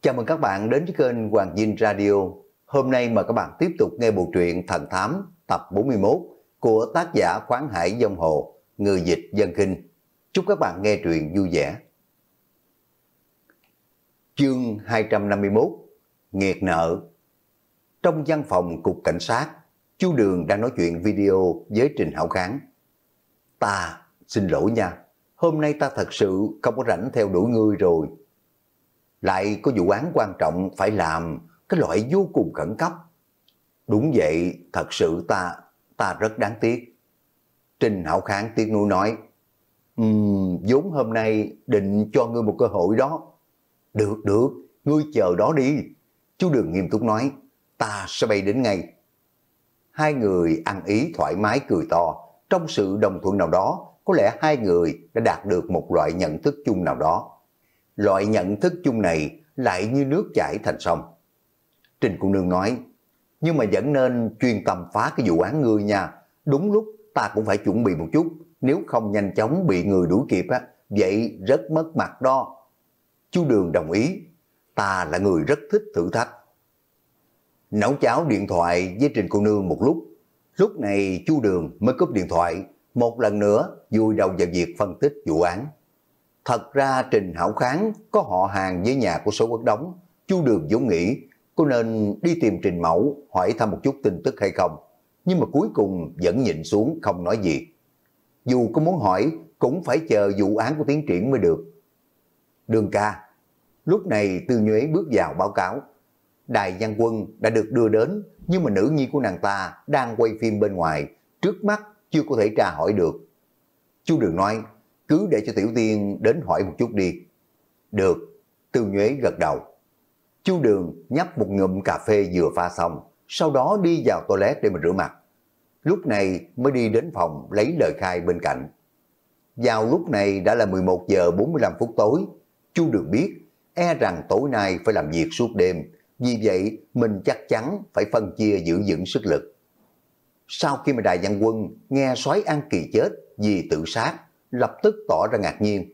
Chào mừng các bạn đến với kênh Hoàng Dinh Radio. Hôm nay mời các bạn tiếp tục nghe bộ truyện Thần Thám tập 41 của tác giả Khoáng Hải Vong Hồ, người dịch Dân Kinh. Chúc các bạn nghe truyện vui vẻ. Chương 251 Nghiệt nợ. Trong văn phòng cục cảnh sát, chú Đường đang nói chuyện video với Trình Hảo Kháng. Ta xin lỗi nha, hôm nay ta thật sự không có rảnh theo đuổi ngươi rồi. Lại có vụ án quan trọng phải làm, cái loại vô cùng khẩn cấp. Đúng vậy, thật sự ta rất đáng tiếc. Trình Hảo Kháng tiếc nuối nói, vốn hôm nay định cho ngươi một cơ hội đó. Được, ngươi chờ đó đi. Chú Đường nghiêm túc nói, ta sẽ bay đến ngay. Hai người ăn ý thoải mái cười to, trong sự đồng thuận nào đó, có lẽ hai người đã đạt được một loại nhận thức chung nào đó. Loại nhận thức chung này lại như nước chảy thành sông. Trình cô nương nói, nhưng mà vẫn nên chuyên tâm phá cái vụ án ngươi nha. Đúng lúc ta cũng phải chuẩn bị một chút, nếu không nhanh chóng bị người đuổi kịp á, vậy rất mất mặt đó. Chú Đường đồng ý, ta là người rất thích thử thách. Nấu cháo điện thoại với Trình cô nương một lúc. Lúc này chú Đường mới cúp điện thoại, một lần nữa vùi đầu vào việc phân tích vụ án. Thật ra Trình Hảo Kháng có họ hàng với nhà của Số Quốc Đống. Chú Đường vốn nghĩ có nên đi tìm Trình Mẫu hỏi thăm một chút tin tức hay không, nhưng mà cuối cùng vẫn nhịn xuống không nói gì. Dù có muốn hỏi cũng phải chờ vụ án của tiến triển mới được. Đường ca. Lúc này Tư Nhuế bước vào báo cáo. Đài Văn Quân đã được đưa đến, nhưng mà nữ nhi của nàng ta đang quay phim bên ngoài, trước mắt chưa có thể tra hỏi được. Chú Đường nói, cứ để cho Tiểu Tiên đến hỏi một chút đi. Được, Tư Nhuế gật đầu. Chú Đường nhấp một ngụm cà phê vừa pha xong, sau đó đi vào toilet để mà rửa mặt. Lúc này mới đi đến phòng lấy lời khai bên cạnh. Vào lúc này đã là 11 giờ 45 phút tối. Chú Đường biết, e rằng tối nay phải làm việc suốt đêm, vì vậy mình chắc chắn phải phân chia giữ vững sức lực. Sau khi mà Đài Văn Quân nghe soái An Kỳ chết vì tự sát, lập tức tỏ ra ngạc nhiên.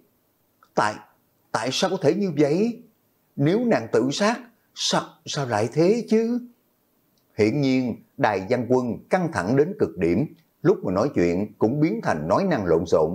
Tại sao có thể như vậy? Nếu nàng tự sát, sao lại thế chứ? Hiển nhiên, Đài Văn Quân căng thẳng đến cực điểm, lúc mà nói chuyện cũng biến thành nói năng lộn xộn.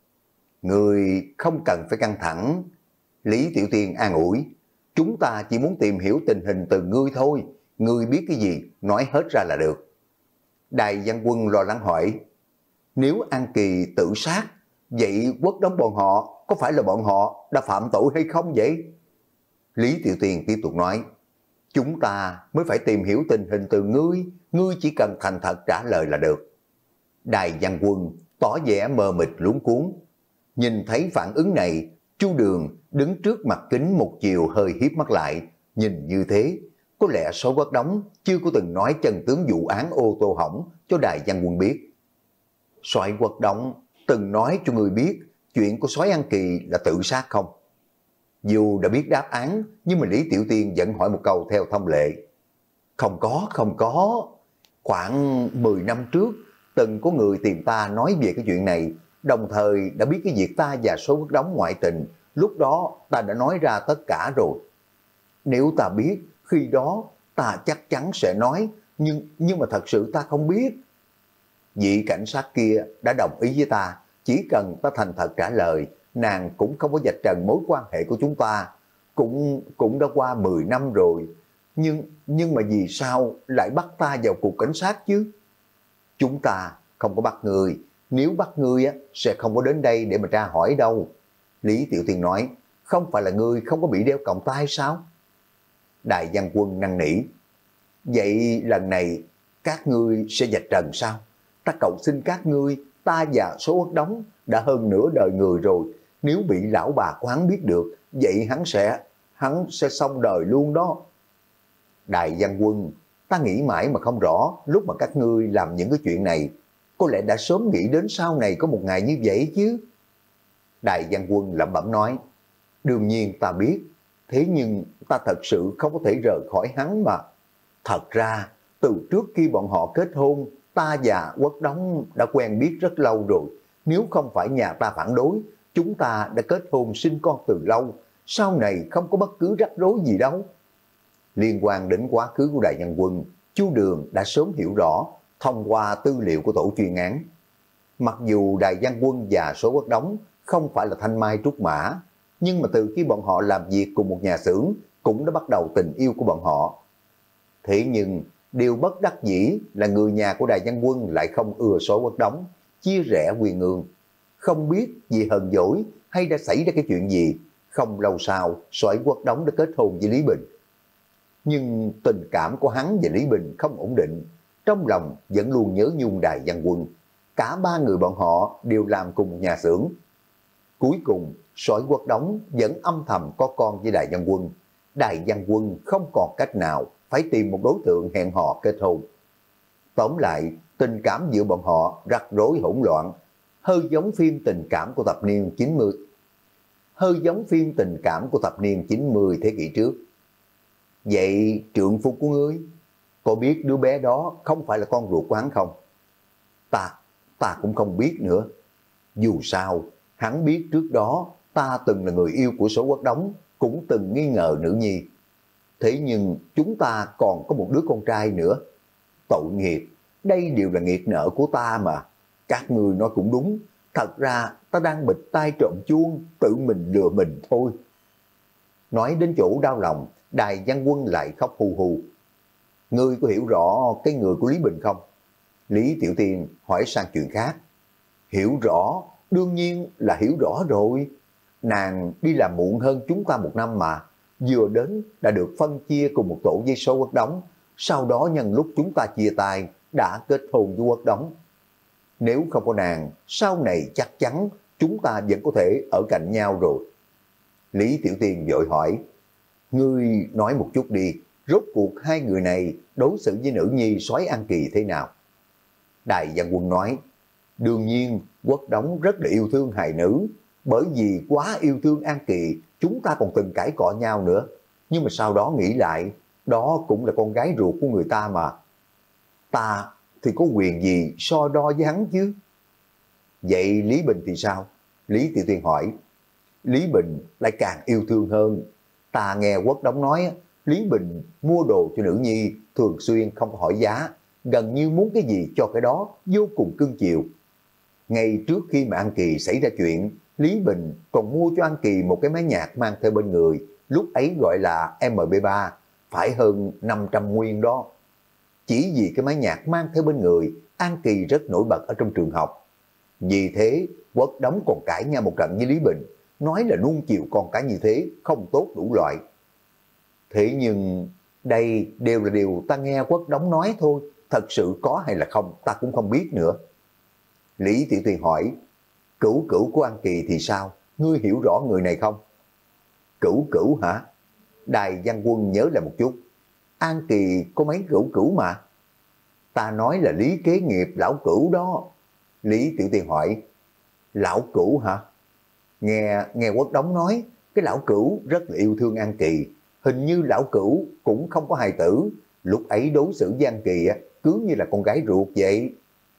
Người không cần phải căng thẳng. Lý Tiểu Tiên an ủi, chúng ta chỉ muốn tìm hiểu tình hình từ ngươi thôi, ngươi biết cái gì, nói hết ra là được. Đài Văn Quân lo lắng hỏi, nếu An Kỳ tự sát, vậy Quốc Đống bọn họ, có phải là bọn họ đã phạm tội hay không vậy? Lý Tiểu Tiên tiếp tục nói, chúng ta mới phải tìm hiểu tình hình từ ngươi, ngươi chỉ cần thành thật trả lời là được. Đài Văn Quân tỏ vẻ mờ mịt luống cuống. Nhìn thấy phản ứng này, chú Đường đứng trước mặt kính một chiều hơi hiếp mắt lại, nhìn như thế, có lẽ Số Quốc Đống chưa có từng nói chân tướng vụ án ô tô hỏng cho Đài Văn Quân biết. Soái Quốc Đống từng nói cho người biết chuyện của soái An Kỳ là tự sát không? Dù đã biết đáp án, nhưng mà Lý Tiểu Tiên vẫn hỏi một câu theo thông lệ. Không có. Khoảng 10 năm trước, từng có người tìm ta nói về cái chuyện này, đồng thời đã biết cái việc ta và Số Quốc Đống ngoại tình, lúc đó ta đã nói ra tất cả rồi. Nếu ta biết, khi đó ta chắc chắn sẽ nói, nhưng mà thật sự ta không biết. Vị cảnh sát kia đã đồng ý với ta, chỉ cần ta thành thật trả lời, nàng cũng không có vạch trần mối quan hệ của chúng ta. Cũng đã qua 10 năm rồi, nhưng mà vì sao lại bắt ta vào cục cảnh sát chứ? Chúng ta không có bắt người, nếu bắt ngươi á, sẽ không có đến đây để mà tra hỏi đâu. Lý Tiểu Tiên nói, không phải là ngươi không có bị đeo còng tay sao? Đài Văn Quân năn nỉ, vậy lần này các ngươi sẽ vạch trần sao? Ta cầu xin các ngươi, ta và Số Quốc Đống đã hơn nửa đời người rồi, nếu bị lão bà của hắn biết được, vậy hắn sẽ xong đời luôn đó. Đài Văn Quân, ta nghĩ mãi mà không rõ, lúc mà các ngươi làm những cái chuyện này, có lẽ đã sớm nghĩ đến sau này có một ngày như vậy chứ. Đài Văn Quân lẩm bẩm nói, đương nhiên ta biết, thế nhưng ta thật sự không có thể rời khỏi hắn mà. Thật ra, từ trước khi bọn họ kết hôn, ta và Quốc Đống đã quen biết rất lâu rồi. Nếu không phải nhà ta phản đối, chúng ta đã kết hôn sinh con từ lâu. sau này không có bất cứ rắc rối gì đâu. Liên quan đến quá khứ của Đài Văn Quân, Chu Đường đã sớm hiểu rõ thông qua tư liệu của tổ chuyên án. Mặc dù Đài Văn Quân và Số Quốc Đống không phải là thanh mai trúc mã, nhưng mà từ khi bọn họ làm việc cùng một nhà xưởng cũng đã bắt đầu tình yêu của bọn họ. Thế nhưng điều bất đắc dĩ là người nhà của Đài Văn Quân lại không ưa Số Quốc Đống, chia rẽ Quyền Ương. Không biết vì hờn dỗi hay đã xảy ra cái chuyện gì, không lâu sau Soái Quốc Đống đã kết hôn với Lý Bình. Nhưng tình cảm của hắn và Lý Bình không ổn định, trong lòng vẫn luôn nhớ nhung Đài Văn Quân. Cả ba người bọn họ đều làm cùng một nhà xưởng. Cuối cùng, Soái Quốc Đống vẫn âm thầm có con với Đài Văn Quân. Đài Văn Quân không còn cách nào, phải tìm một đối tượng hẹn hò kết hôn. Tóm lại, tình cảm giữa bọn họ rắc rối hỗn loạn, hơi giống phim tình cảm của thập niên 90. Hơi giống phim tình cảm của thập niên 90 thế kỷ trước. Vậy trượng phu của ngươi, có biết đứa bé đó không phải là con ruột của hắn không? Ta cũng không biết nữa. Dù sao, hắn biết trước đó ta từng là người yêu của Số Quốc Đống, cũng từng nghi ngờ nữ nhi. Thế nhưng chúng ta còn có một đứa con trai nữa. Tội nghiệp, đây đều là nghiệt nợ của ta mà. Các người nói cũng đúng, thật ra ta đang bịt tai trộm chuông, tự mình lừa mình thôi. Nói đến chỗ đau lòng, Đài Văn Quân lại khóc hù hù. Ngươi có hiểu rõ cái người của Lý Bình không? Lý Tiểu Tiên hỏi sang chuyện khác. Hiểu rõ, đương nhiên là hiểu rõ rồi. Nàng đi làm muộn hơn chúng ta một năm mà. Vừa đến đã được phân chia cùng một tổ với Số Quốc Đống. Sau đó nhân lúc chúng ta chia tay đã kết hôn với Quốc Đống. Nếu không có nàng, sau này chắc chắn chúng ta vẫn có thể ở cạnh nhau rồi. Lý Tiểu Tiên vội hỏi. Ngươi nói một chút đi, rốt cuộc hai người này đối xử với nữ nhi Soái An Kỳ thế nào? Đài Văn Quân nói, đương nhiên Quốc Đống rất là yêu thương hài nữ, bởi vì quá yêu thương An Kỳ, chúng ta còn từng cãi cọ nhau nữa. Nhưng mà sau đó nghĩ lại, đó cũng là con gái ruột của người ta mà. Ta thì có quyền gì so đo với hắn chứ? Vậy Lý Bình thì sao? Lý Tiểu Tiên hỏi. Lý Bình lại càng yêu thương hơn. Ta nghe Quốc Đống nói, Lý Bình mua đồ cho nữ nhi thường xuyên không có hỏi giá, gần như muốn cái gì cho cái đó, vô cùng cưng chiều. Ngay trước khi mà An Kỳ xảy ra chuyện, Lý Bình còn mua cho An Kỳ một cái máy nhạc mang theo bên người, lúc ấy gọi là MB3, phải hơn 500 nguyên đó. Chỉ vì cái máy nhạc mang theo bên người, An Kỳ rất nổi bật ở trong trường học. Vì thế, Quốc Đống còn cãi nhau một trận với Lý Bình, nói là nuông chiều con cái như thế, không tốt đủ loại. Thế nhưng, đây đều là điều ta nghe Quốc Đống nói thôi, thật sự có hay là không, ta cũng không biết nữa. Lý Tiểu Tiên hỏi, cửu cửu của An Kỳ thì sao, ngươi hiểu rõ người này không? Cửu cửu hả? Đài Văn Quân nhớ lại một chút. An Kỳ có mấy cửu cửu mà. Ta nói là Lý Kế Nghiệp lão cửu đó. Lý Tiểu Tiên hỏi, lão cửu hả? Nghe Quốc Đống nói, cái lão cửu rất là yêu thương An Kỳ. Hình như lão cửu cũng không có hài tử. Lúc ấy đối xử với An Kỳ cứ như là con gái ruột vậy.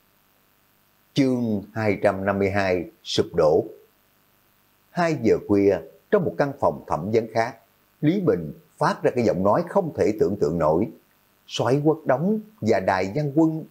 Chương 252 sụp đổ. 2 giờ khuya, trong một căn phòng thẩm vấn khác, Lý Bình phát ra cái giọng nói không thể tưởng tượng nổi. Soái Quốc Đống và Đài Văn Quân,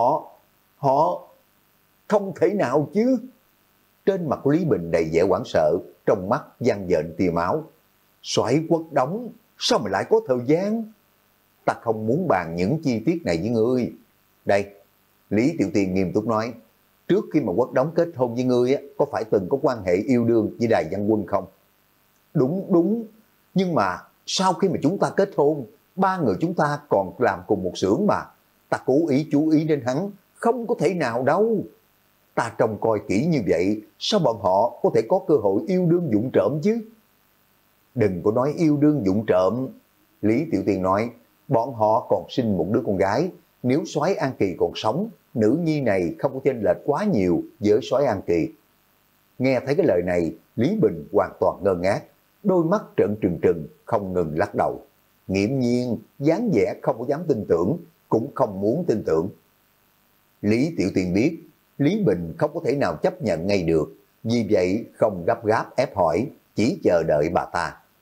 họ không thể nào chứ. Trên mặt Lý Bình đầy vẻ hoảng sợ, trong mắt văng dện tia máu. Soái Quốc Đống, sao mà lại có thời gian? Ta không muốn bàn những chi tiết này với ngươi. Đây, Lý Tiểu Tiên nghiêm túc nói, trước khi mà Quốc Đống kết hôn với ngươi có phải từng có quan hệ yêu đương với Đài Văn Quân không? Đúng, nhưng mà sau khi mà chúng ta kết hôn, ba người chúng ta còn làm cùng một xưởng mà. Ta cố ý chú ý đến hắn, không có thể nào đâu. Ta trông coi kỹ như vậy, sao bọn họ có thể có cơ hội yêu đương vụng trộm chứ? Đừng có nói yêu đương vụng trộm. Lý Tiểu Tiên nói, bọn họ còn sinh một đứa con gái. Nếu Soái An Kỳ còn sống, nữ nhi này không có chênh lệch quá nhiều với Soái An Kỳ. Nghe thấy cái lời này, Lý Bình hoàn toàn ngơ ngác, đôi mắt trợn trừng trừng, không ngừng lắc đầu. Nghiễm nhiên, dáng vẻ không có dám tin tưởng, cũng không muốn tin tưởng. Lý Tiểu Tiên biết, Lý Bình không có thể nào chấp nhận ngay được, vì vậy không gấp gáp ép hỏi, chỉ chờ đợi bà ta.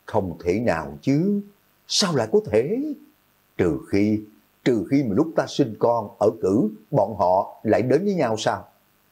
Không thể nào chứ, sao lại có thể? Trừ khi mà lúc ta sinh con ở cữ, bọn họ lại đến với nhau sao?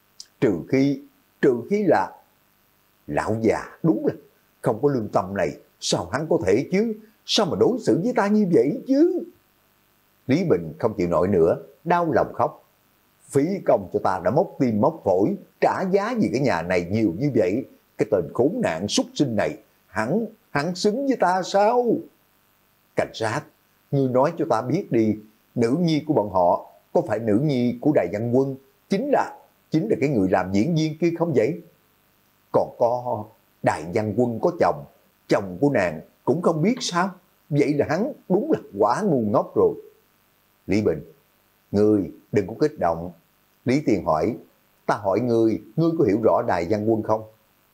Trừ khi là lão già đúng là không có lương tâm này, sao hắn có thể chứ? Sao mà đối xử với ta như vậy chứ? Lý Bình không chịu nổi nữa, đau lòng khóc. Phí công cho ta đã móc tim móc phổi, trả giá vì cái nhà này nhiều như vậy. Cái tên khốn nạn súc sinh này, hắn xứng với ta sao? Cảnh sát, ngươi nói cho ta biết đi, nữ nhi của bọn họ có phải nữ nhi của Đài Văn Quân, chính là cái người làm diễn viên kia không vậy? Còn có Đài Văn Quân có chồng, chồng của nàng cũng không biết sao? Vậy là hắn đúng là quả ngu ngốc rồi. Lý Bình, ngươi đừng có kích động. Lý Tiền hỏi, ta hỏi ngươi có hiểu rõ Đài Văn Quân không?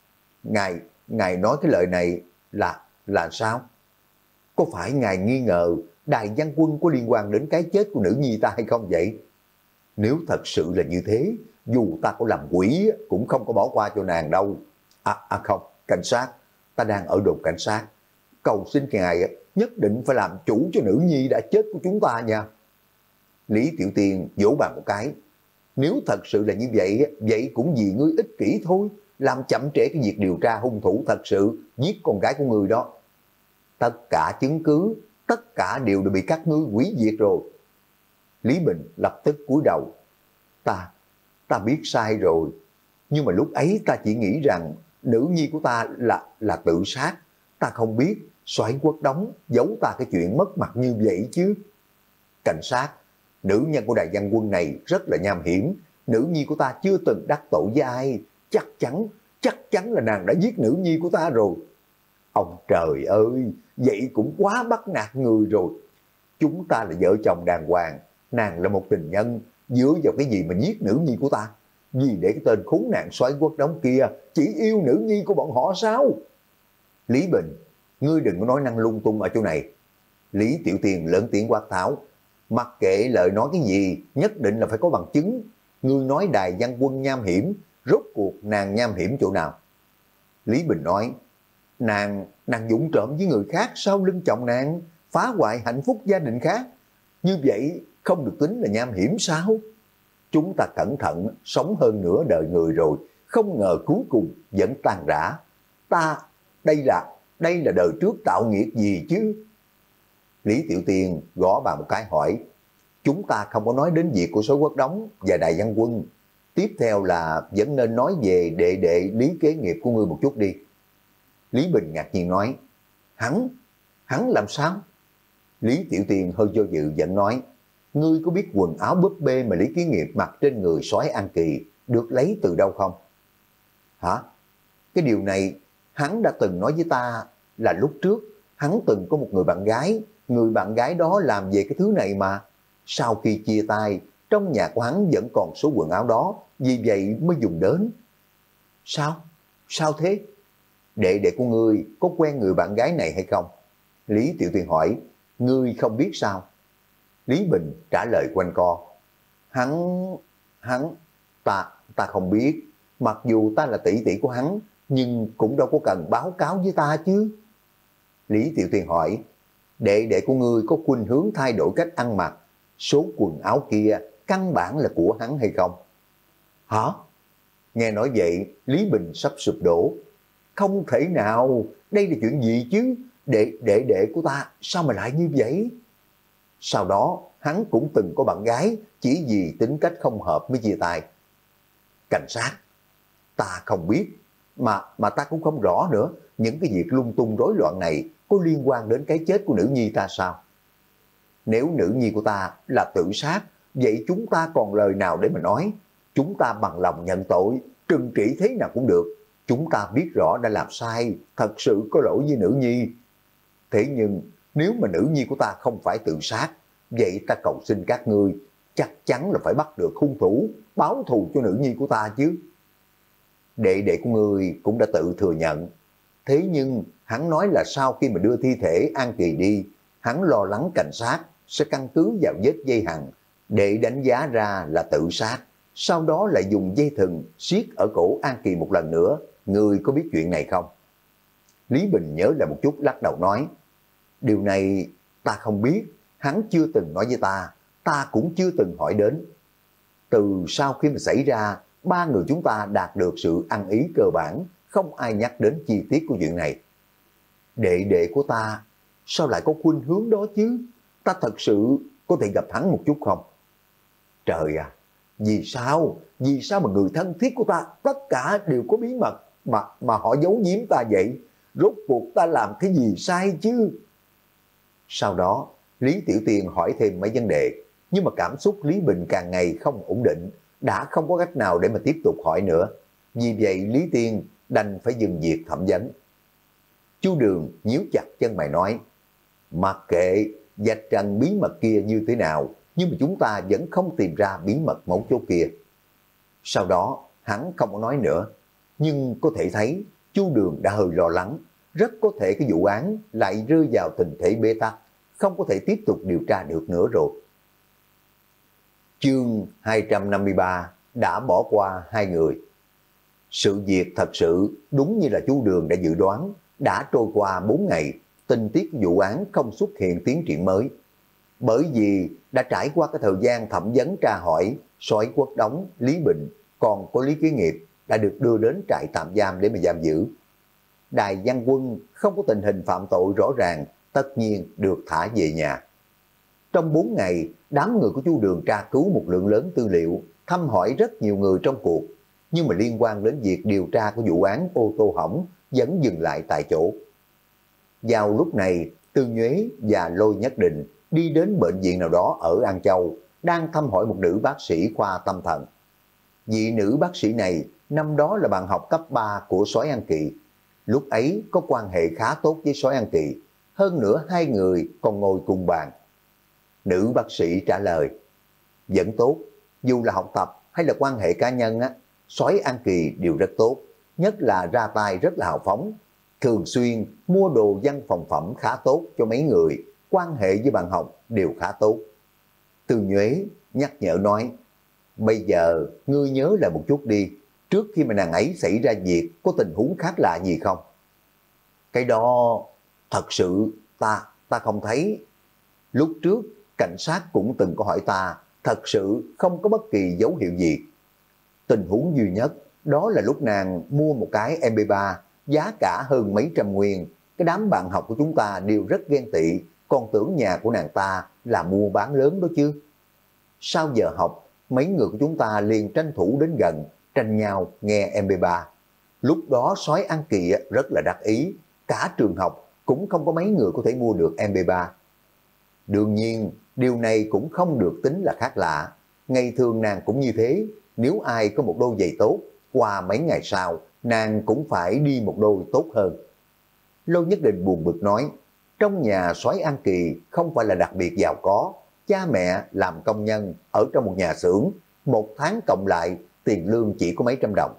Ngài nói cái lời này là sao? Có phải ngài nghi ngờ Đài Văn Quân có liên quan đến cái chết của nữ nhi ta hay không vậy? Nếu thật sự là như thế, dù ta có làm quỷ cũng không có bỏ qua cho nàng đâu. Không, cảnh sát, ta đang ở đồn cảnh sát. Cầu xin ngài nhất định phải làm chủ cho nữ nhi đã chết của chúng ta nha. Lý Tiểu Tiên vỗ bàn một cái. Nếu thật sự là như vậy, vậy cũng vì ngươi ích kỷ thôi, làm chậm trễ cái việc điều tra hung thủ thật sự giết con gái của ngươi đó. Tất cả chứng cứ, tất cả đều đã bị các ngươi hủy diệt rồi. Lý Bình lập tức cúi đầu. Ta biết sai rồi, nhưng mà lúc ấy ta chỉ nghĩ rằng nữ nhi của ta là tự sát. Ta không biết Soái Quốc Đống giấu ta cái chuyện mất mặt như vậy chứ. Cảnh sát, nữ nhân của Đài Văn Quân này rất là nham hiểm. Nữ nhi của ta chưa từng đắc tội với ai. Chắc chắn là nàng đã giết nữ nhi của ta rồi. Ông trời ơi, vậy cũng quá bắt nạt người rồi. Chúng ta là vợ chồng đàng hoàng, nàng là một tình nhân, dựa vào cái gì mà giết nữ nhi của ta? Vì để cái tên khốn nạn Soái Quốc Đống kia chỉ yêu nữ nhi của bọn họ sao? Lý Bình, ngươi đừng có nói năng lung tung ở chỗ này. Lý Tiểu Tiền lớn tiếng quát tháo. Mặc kệ lời nói cái gì, nhất định là phải có bằng chứng. Ngươi nói Đài Văn Quân nham hiểm, rốt cuộc nàng nham hiểm chỗ nào? Lý Bình nói, nàng dũng trộm với người khác sau lưng chồng nàng, phá hoại hạnh phúc gia đình khác. Như vậy không được tính là nham hiểm sao? Chúng ta cẩn thận sống hơn nửa đời người rồi, không ngờ cuối cùng vẫn tan rã. Đây là đời trước tạo nghiệp gì chứ? Lý Tiểu Tiên gõ bà một cái hỏi, chúng ta không có nói đến việc của Soái Quốc Đống và Đài Văn Quân. Tiếp theo là vẫn nên nói về đệ Lý kế nghiệp của ngươi một chút đi. Lý Bình ngạc nhiên nói, hắn làm sao? Lý Tiểu Tiên hơi do dự vẫn nói, ngươi có biết quần áo búp bê mà Lý Kế Nghiệp mặc trên người Soái An Kỳ được lấy từ đâu không? Hả? Cái điều này hắn đã từng nói với ta là lúc trước hắn từng có một người bạn gái đó làm về cái thứ này mà. Sau khi chia tay, trong nhà của hắn vẫn còn số quần áo đó, vì vậy mới dùng đến. Sao? Sao thế? Đệ của ngươi có quen người bạn gái này hay không? Lý Tiểu Tiên hỏi, ngươi không biết sao? Lý Bình trả lời quanh co, ta không biết, mặc dù ta là tỷ tỷ của hắn, nhưng cũng đâu có cần báo cáo với ta chứ. Lý Tiểu Tiên hỏi, đệ của ngươi có khuynh hướng thay đổi cách ăn mặc, số quần áo kia căn bản là của hắn hay không? Hả? Nghe nói vậy, Lý Bình sắp sụp đổ. Không thể nào, đây là chuyện gì chứ? Đệ của ta sao mà lại như vậy? Sau đó, hắn cũng từng có bạn gái, chỉ vì tính cách không hợp mới chia tay. Cảnh sát, ta không biết, mà ta cũng không rõ nữa, những cái việc lung tung rối loạn này có liên quan đến cái chết của nữ nhi ta sao? Nếu nữ nhi của ta là tự sát, vậy chúng ta còn lời nào để mà nói? Chúng ta bằng lòng nhận tội, trừng trị thế nào cũng được. Chúng ta biết rõ đã làm sai, thật sự có lỗi với nữ nhi. Thế nhưng, nếu mà nữ nhi của ta không phải tự sát, vậy ta cầu xin các ngươi, chắc chắn là phải bắt được hung thủ, báo thù cho nữ nhi của ta chứ. Đệ của ngươi cũng đã tự thừa nhận. Thế nhưng, hắn nói là sau khi mà đưa thi thể An Kỳ đi, hắn lo lắng cảnh sát sẽ căn cứ vào vết dây hằng để đánh giá ra là tự sát. Sau đó lại dùng dây thừng siết ở cổ An Kỳ một lần nữa. Ngươi có biết chuyện này không? Lý Bình nhớ lại một chút lắc đầu nói, điều này ta không biết, hắn chưa từng nói với ta cũng chưa từng hỏi đến. Từ sau khi mà xảy ra, ba người chúng ta đạt được sự ăn ý cơ bản, không ai nhắc đến chi tiết của chuyện này. Đệ đệ của ta, sao lại có khuynh hướng đó chứ? Ta thật sự có thể gặp hắn một chút không? Trời à, vì sao mà người thân thiết của ta tất cả đều có bí mật mà họ giấu giếm ta vậy? Rốt cuộc ta làm cái gì sai chứ? Sau đó, Lý Tiểu Tiên hỏi thêm mấy vấn đề, nhưng mà cảm xúc Lý Bình càng ngày không ổn định, đã không có cách nào để mà tiếp tục hỏi nữa. Vì vậy Lý Tiên đành phải dừng việc thẩm vấn. Chu Đường nhíu chặt chân mày nói, mặc kệ vạch trần bí mật kia như thế nào, nhưng mà chúng ta vẫn không tìm ra bí mật mấu chốt kia. Sau đó hắn không có nói nữa, nhưng có thể thấy Chu Đường đã hơi lo lắng, rất có thể cái vụ án lại rơi vào tình thế bế tắc, không có thể tiếp tục điều tra được nữa rồi. Chương 253 đã bỏ qua hai người. Sự việc thật sự đúng như là Chu Đường đã dự đoán, đã trôi qua 4 ngày, tình tiết vụ án không xuất hiện tiến triển mới. Bởi vì đã trải qua cái thời gian thẩm vấn tra hỏi, Soái Quốc Đống, Lý Bình, còn có Lý Kế Nghiệp đã được đưa đến trại tạm giam để mà giam giữ. Đài Văn Quân không có tình hình phạm tội rõ ràng, tất nhiên được thả về nhà. Trong 4 ngày, đám người của Chu Đường tra cứu một lượng lớn tư liệu, thăm hỏi rất nhiều người trong cuộc, nhưng mà liên quan đến việc điều tra của vụ án ô tô hỏng vẫn dừng lại tại chỗ. Vào lúc này, Tư Nhuế và Lôi Nhất Định đi đến bệnh viện nào đó ở An Châu, đang thăm hỏi một nữ bác sĩ khoa tâm thần. Vị nữ bác sĩ này năm đó là bạn học cấp 3 của Soái An Kỳ, lúc ấy có quan hệ khá tốt với Soái An Kỳ, hơn nữa hai người còn ngồi cùng bàn. Nữ bác sĩ trả lời, vẫn tốt, dù là học tập hay là quan hệ cá nhân á, Soái An Kỳ đều rất tốt, nhất là ra tay rất là hào phóng, thường xuyên mua đồ văn phòng phẩm khá tốt cho mấy người, quan hệ với bạn học đều khá tốt. Từ Nhuế nhắc nhở nói, bây giờ ngươi nhớ lại một chút đi, trước khi mà nàng ấy xảy ra việc có tình huống khác lạ gì không? Cái đó thật sự ta không thấy. Lúc trước cảnh sát cũng từng có hỏi ta, thật sự không có bất kỳ dấu hiệu gì. Tình huống duy nhất đó là lúc nàng mua một cái MP3 giá cả hơn mấy trăm nguyên, cái đám bạn học của chúng ta đều rất ghen tị, còn tưởng nhà của nàng ta là mua bán lớn đó chứ. Sau giờ học, mấy người của chúng ta liền tranh thủ đến gần, tranh nhau nghe MP3. Lúc đó Soái An Kỳ rất là đắc ý, cả trường học cũng không có mấy người có thể mua được MP3. Đương nhiên, điều này cũng không được tính là khác lạ. Ngày thường nàng cũng như thế, nếu ai có một đôi giày tốt, qua mấy ngày sau, nàng cũng phải đi một đôi tốt hơn. Lô Nhất Định buồn bực nói, trong nhà Soái An Kỳ không phải là đặc biệt giàu có, cha mẹ làm công nhân ở trong một nhà xưởng, một tháng cộng lại tiền lương chỉ có mấy trăm đồng.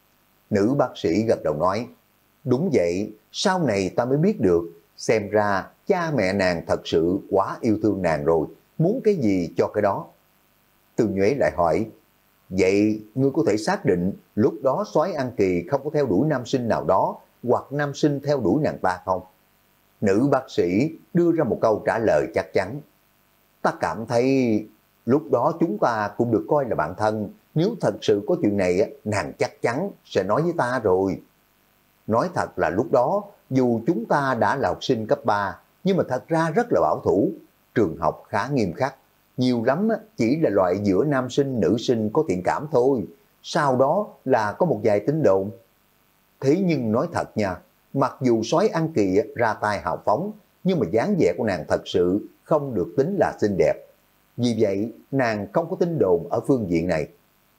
Nữ bác sĩ gật đầu nói, đúng vậy, sau này ta mới biết được, xem ra cha mẹ nàng thật sự quá yêu thương nàng rồi, muốn cái gì cho cái đó. Từ Nhuế lại hỏi, vậy ngươi có thể xác định lúc đó Soái An Kỳ không có theo đuổi nam sinh nào đó, hoặc nam sinh theo đuổi nàng ta không? Nữ bác sĩ đưa ra một câu trả lời chắc chắn. Ta cảm thấy lúc đó chúng ta cũng được coi là bạn thân, nếu thật sự có chuyện này, nàng chắc chắn sẽ nói với ta rồi. Nói thật là lúc đó, dù chúng ta đã là học sinh cấp 3, nhưng mà thật ra rất là bảo thủ, trường học khá nghiêm khắc, nhiều lắm chỉ là loại giữa nam sinh nữ sinh có thiện cảm thôi, sau đó là có một vài tín đồn. Thế nhưng nói thật nha, mặc dù Soái An Kỳ ra tay hào phóng, nhưng mà dáng vẻ của nàng thật sự không được tính là xinh đẹp. Vì vậy, nàng không có tin đồn ở phương diện này.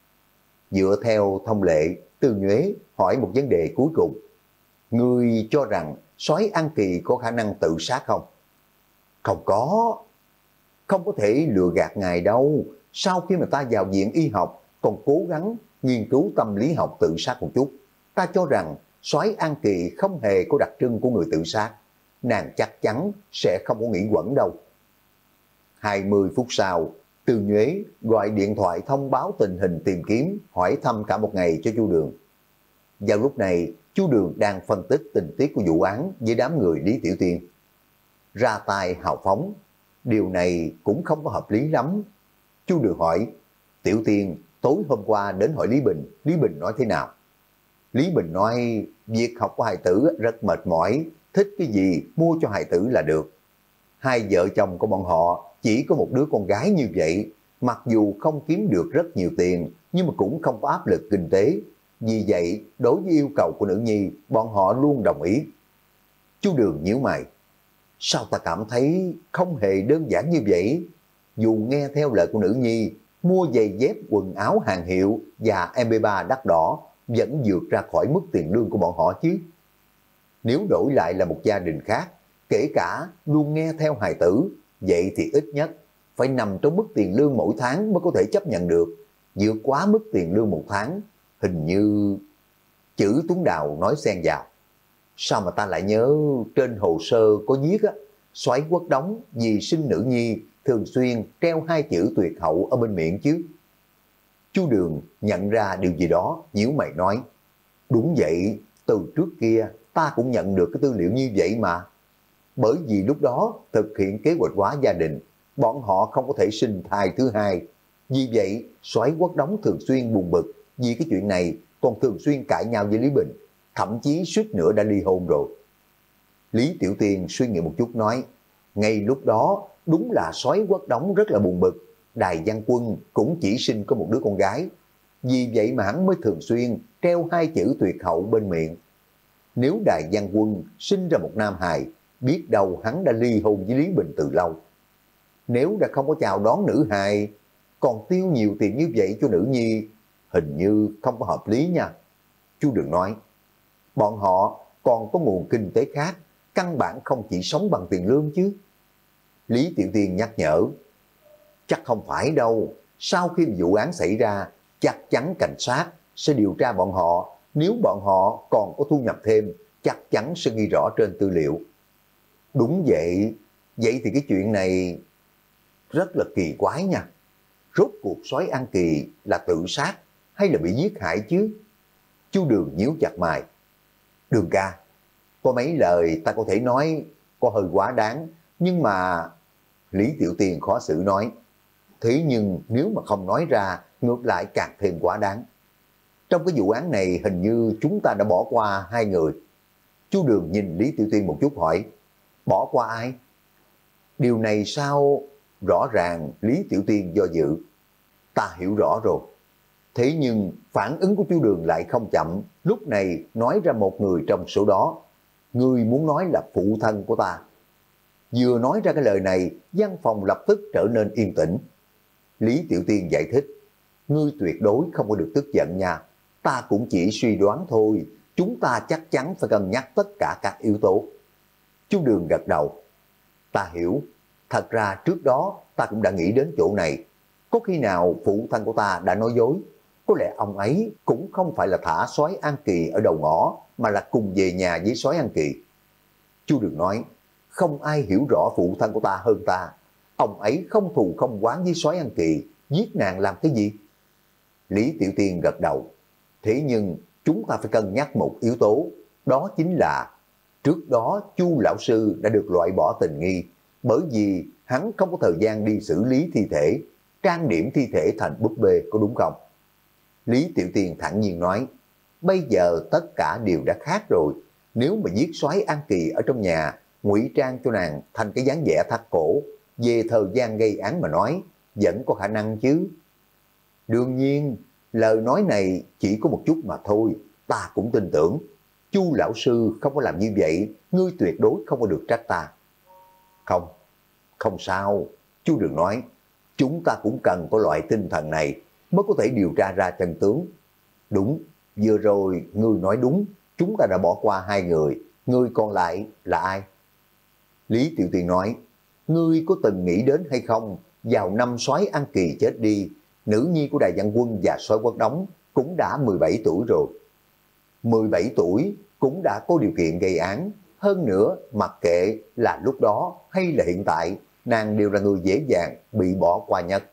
Dựa theo thông lệ, Từ Nhuế hỏi một vấn đề cuối cùng. Ngươi cho rằng Soái An Kỳ có khả năng tự sát không? Không có. Không có thể lừa gạt ngài đâu. Sau khi mà ta vào viện y học, còn cố gắng nghiên cứu tâm lý học tự sát một chút. Ta cho rằng Soái An Kỳ không hề có đặc trưng của người tự sát. Nàng chắc chắn sẽ không có nghĩ quẩn đâu. 20 phút sau, Từ Nhuế gọi điện thoại thông báo tình hình tìm kiếm, hỏi thăm cả một ngày cho Chu Đường. Vào lúc này, Chu Đường đang phân tích tình tiết của vụ án với đám người Lý Tiểu Tiên. Ra tay hào phóng, điều này cũng không có hợp lý lắm. Chu Đường hỏi, Tiểu Tiên tối hôm qua đến hỏi Lý Bình nói thế nào? Lý Bình nói, việc học của hài tử rất mệt mỏi, thích cái gì mua cho hài tử là được. Hai vợ chồng của bọn họ chỉ có một đứa con gái như vậy, mặc dù không kiếm được rất nhiều tiền, nhưng mà cũng không có áp lực kinh tế. Vì vậy, đối với yêu cầu của nữ nhi, bọn họ luôn đồng ý. Chu Đường nhíu mày, sao ta cảm thấy không hề đơn giản như vậy? Dù nghe theo lời của nữ nhi, mua giày dép quần áo hàng hiệu và MP3 đắt đỏ vẫn vượt ra khỏi mức tiền lương của bọn họ chứ. Nếu đổi lại là một gia đình khác, kể cả luôn nghe theo hài tử, vậy thì ít nhất phải nằm trong mức tiền lương mỗi tháng mới có thể chấp nhận được. Vượt quá mức tiền lương một tháng, hình như... Chữ Tuấn Đào nói xen vào. Sao mà ta lại nhớ trên hồ sơ có viết á, Soái Quốc Đống vì sinh nữ nhi thường xuyên treo hai chữ tuyệt hậu ở bên miệng chứ. Chu Đường nhận ra điều gì đó, nhíu mày nói, đúng vậy, từ trước kia ta cũng nhận được cái tư liệu như vậy mà. Bởi vì lúc đó thực hiện kế hoạch hóa gia đình, bọn họ không có thể sinh thai thứ hai. Vì vậy, Soái Quốc Đống thường xuyên buồn bực vì cái chuyện này, còn thường xuyên cãi nhau với Lý Bình, thậm chí suýt nữa đã ly hôn rồi. Lý Tiểu Tiên suy nghĩ một chút nói, ngay lúc đó đúng là Soái Quốc Đống rất là buồn bực, Đài Văn Quân cũng chỉ sinh có một đứa con gái, vì vậy mà hắn mới thường xuyên treo hai chữ tuyệt hậu bên miệng. Nếu Đài Văn Quân sinh ra một nam hài, biết đâu hắn đã ly hôn với Lý Bình từ lâu. Nếu đã không có chào đón nữ hài, còn tiêu nhiều tiền như vậy cho nữ nhi, hình như không có hợp lý nha. Chu Đường nói, bọn họ còn có nguồn kinh tế khác, căn bản không chỉ sống bằng tiền lương chứ. Lý Tiểu Tiên nhắc nhở, chắc không phải đâu, sau khi vụ án xảy ra, chắc chắn cảnh sát sẽ điều tra bọn họ, nếu bọn họ còn có thu nhập thêm, chắc chắn sẽ ghi rõ trên tư liệu. Đúng vậy, vậy thì cái chuyện này rất là kỳ quái nha. Rốt cuộc Soái An Kỳ là tự sát hay là bị giết hại chứ? Chu Đường nhíu chặt mày. Đường ca, có mấy lời ta có thể nói có hơi quá đáng, nhưng mà... Lý Tiểu Tiên khó xử nói, thế nhưng nếu mà không nói ra, ngược lại càng thêm quá đáng. Trong cái vụ án này hình như chúng ta đã bỏ qua hai người. Chu Đường nhìn Lý Tiểu Tiên một chút hỏi, bỏ qua ai? Điều này sao? Rõ ràng Lý Tiểu Tiên do dự. Ta hiểu rõ rồi. Thế nhưng phản ứng của Chu Đường lại không chậm, lúc này nói ra một người trong số đó. Người muốn nói là phụ thân của ta. Vừa nói ra cái lời này, văn phòng lập tức trở nên yên tĩnh. Lý Tiểu Tiên giải thích, ngươi tuyệt đối không có được tức giận nha. Ta cũng chỉ suy đoán thôi, chúng ta chắc chắn phải cân nhắc tất cả các yếu tố. Chu Đường gật đầu. Ta hiểu, thật ra trước đó ta cũng đã nghĩ đến chỗ này. Có khi nào phụ thân của ta đã nói dối? Có lẽ ông ấy cũng không phải là thả Soái An Kỳ ở đầu ngõ, mà là cùng về nhà với Soái An Kỳ. Chu Đường nói, không ai hiểu rõ phụ thân của ta hơn ta. Ông ấy không thù không oán với Soái An Kỳ, giết nàng làm cái gì? Lý Tiểu Tiên gật đầu. Thế nhưng chúng ta phải cân nhắc một yếu tố, đó chính là trước đó Chu lão sư đã được loại bỏ tình nghi, bởi vì hắn không có thời gian đi xử lý thi thể, trang điểm thi thể thành búp bê, có đúng không? Lý Tiểu Tiên thản nhiên nói, bây giờ tất cả đều đã khác rồi. Nếu mà giết Soái An Kỳ ở trong nhà, ngụy trang cho nàng thành cái dáng vẻ thắt cổ, về thời gian gây án mà nói, vẫn có khả năng chứ. Đương nhiên, lời nói này chỉ có một chút mà thôi, ta cũng tin tưởng. Chu lão sư không có làm như vậy, ngươi tuyệt đối không có được trách ta. Không, không sao. Chu Đường nói, chúng ta cũng cần có loại tinh thần này mới có thể điều tra ra chân tướng. Đúng, vừa rồi ngươi nói đúng, chúng ta đã bỏ qua hai người còn lại là ai? Lý Tiểu Tiên nói, ngươi có từng nghĩ đến hay không, vào năm Soái An Kỳ chết đi, nữ nhi của Đài Văn Quân và Soái Quốc Đống cũng đã 17 tuổi rồi. 17 tuổi cũng đã có điều kiện gây án, hơn nữa mặc kệ là lúc đó hay là hiện tại, nàng đều là người dễ dàng bị bỏ qua nhất.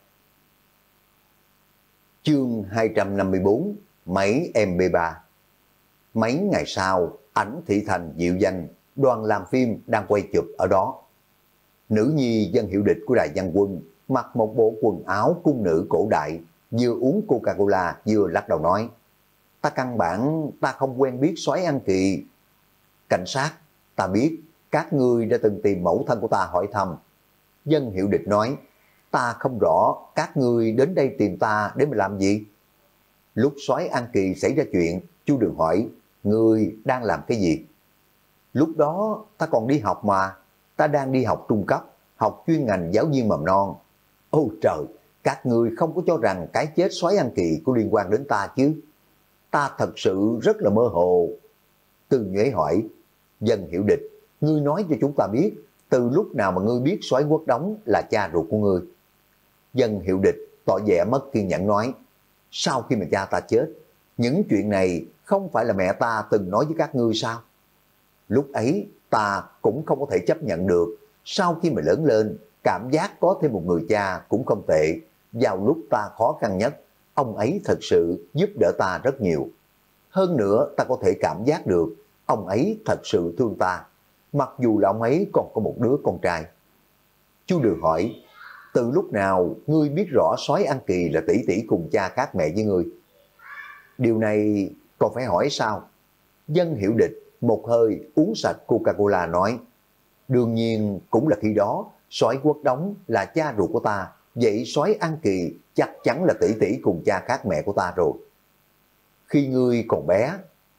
Chương 254, máy MP3. Mấy ngày sau, ảnh thị thành diệu danh, đoàn làm phim đang quay chụp ở đó. Nữ nhi Dân Hiệu Địch của Đại Văn Quân mặc một bộ quần áo cung nữ cổ đại, vừa uống Coca-Cola vừa lắc đầu nói: ta căn bản ta không quen biết soái An Kỳ. Cảnh sát, ta biết các ngươi đã từng tìm mẫu thân của ta hỏi thăm. Dân Hiệu Địch nói: ta không rõ các ngươi đến đây tìm ta để mà làm gì. Lúc soái An Kỳ xảy ra chuyện, Chu Đường hỏi: ngươi đang làm cái gì? Lúc đó ta còn đi học mà, ta đang đi học trung cấp, học chuyên ngành giáo viên mầm non. Ôi trời, các ngươi không có cho rằng cái chết soái An Kỳ có liên quan đến ta chứ? Ta thật sự rất là mơ hồ. Từ Nhuế hỏi: Dân Hiệu Địch, ngươi nói cho chúng ta biết, từ lúc nào mà ngươi biết soái Quốc Đống là cha ruột của ngươi? Dân Hiệu Địch tỏ vẻ mất kiên nhẫn nói: sau khi mà cha ta chết, những chuyện này không phải là mẹ ta từng nói với các ngươi sao? Lúc ấy ta cũng không có thể chấp nhận được, sau khi mà lớn lên, cảm giác có thêm một người cha cũng không tệ. Vào lúc ta khó khăn nhất, ông ấy thật sự giúp đỡ ta rất nhiều. Hơn nữa ta có thể cảm giác được, ông ấy thật sự thương ta, mặc dù là ông ấy còn có một đứa con trai. Chu Đường hỏi: từ lúc nào ngươi biết rõ soái An Kỳ là tỷ tỷ cùng cha khác mẹ với ngươi? Điều này còn phải hỏi sao? Dân Hiệu Địch một hơi uống sạch Coca-Cola nói: đương nhiên cũng là khi đó soái Quốc Đống là cha ruột của ta, vậy soái An Kỳ chắc chắn là tỷ tỷ cùng cha khác mẹ của ta rồi. Khi ngươi còn bé,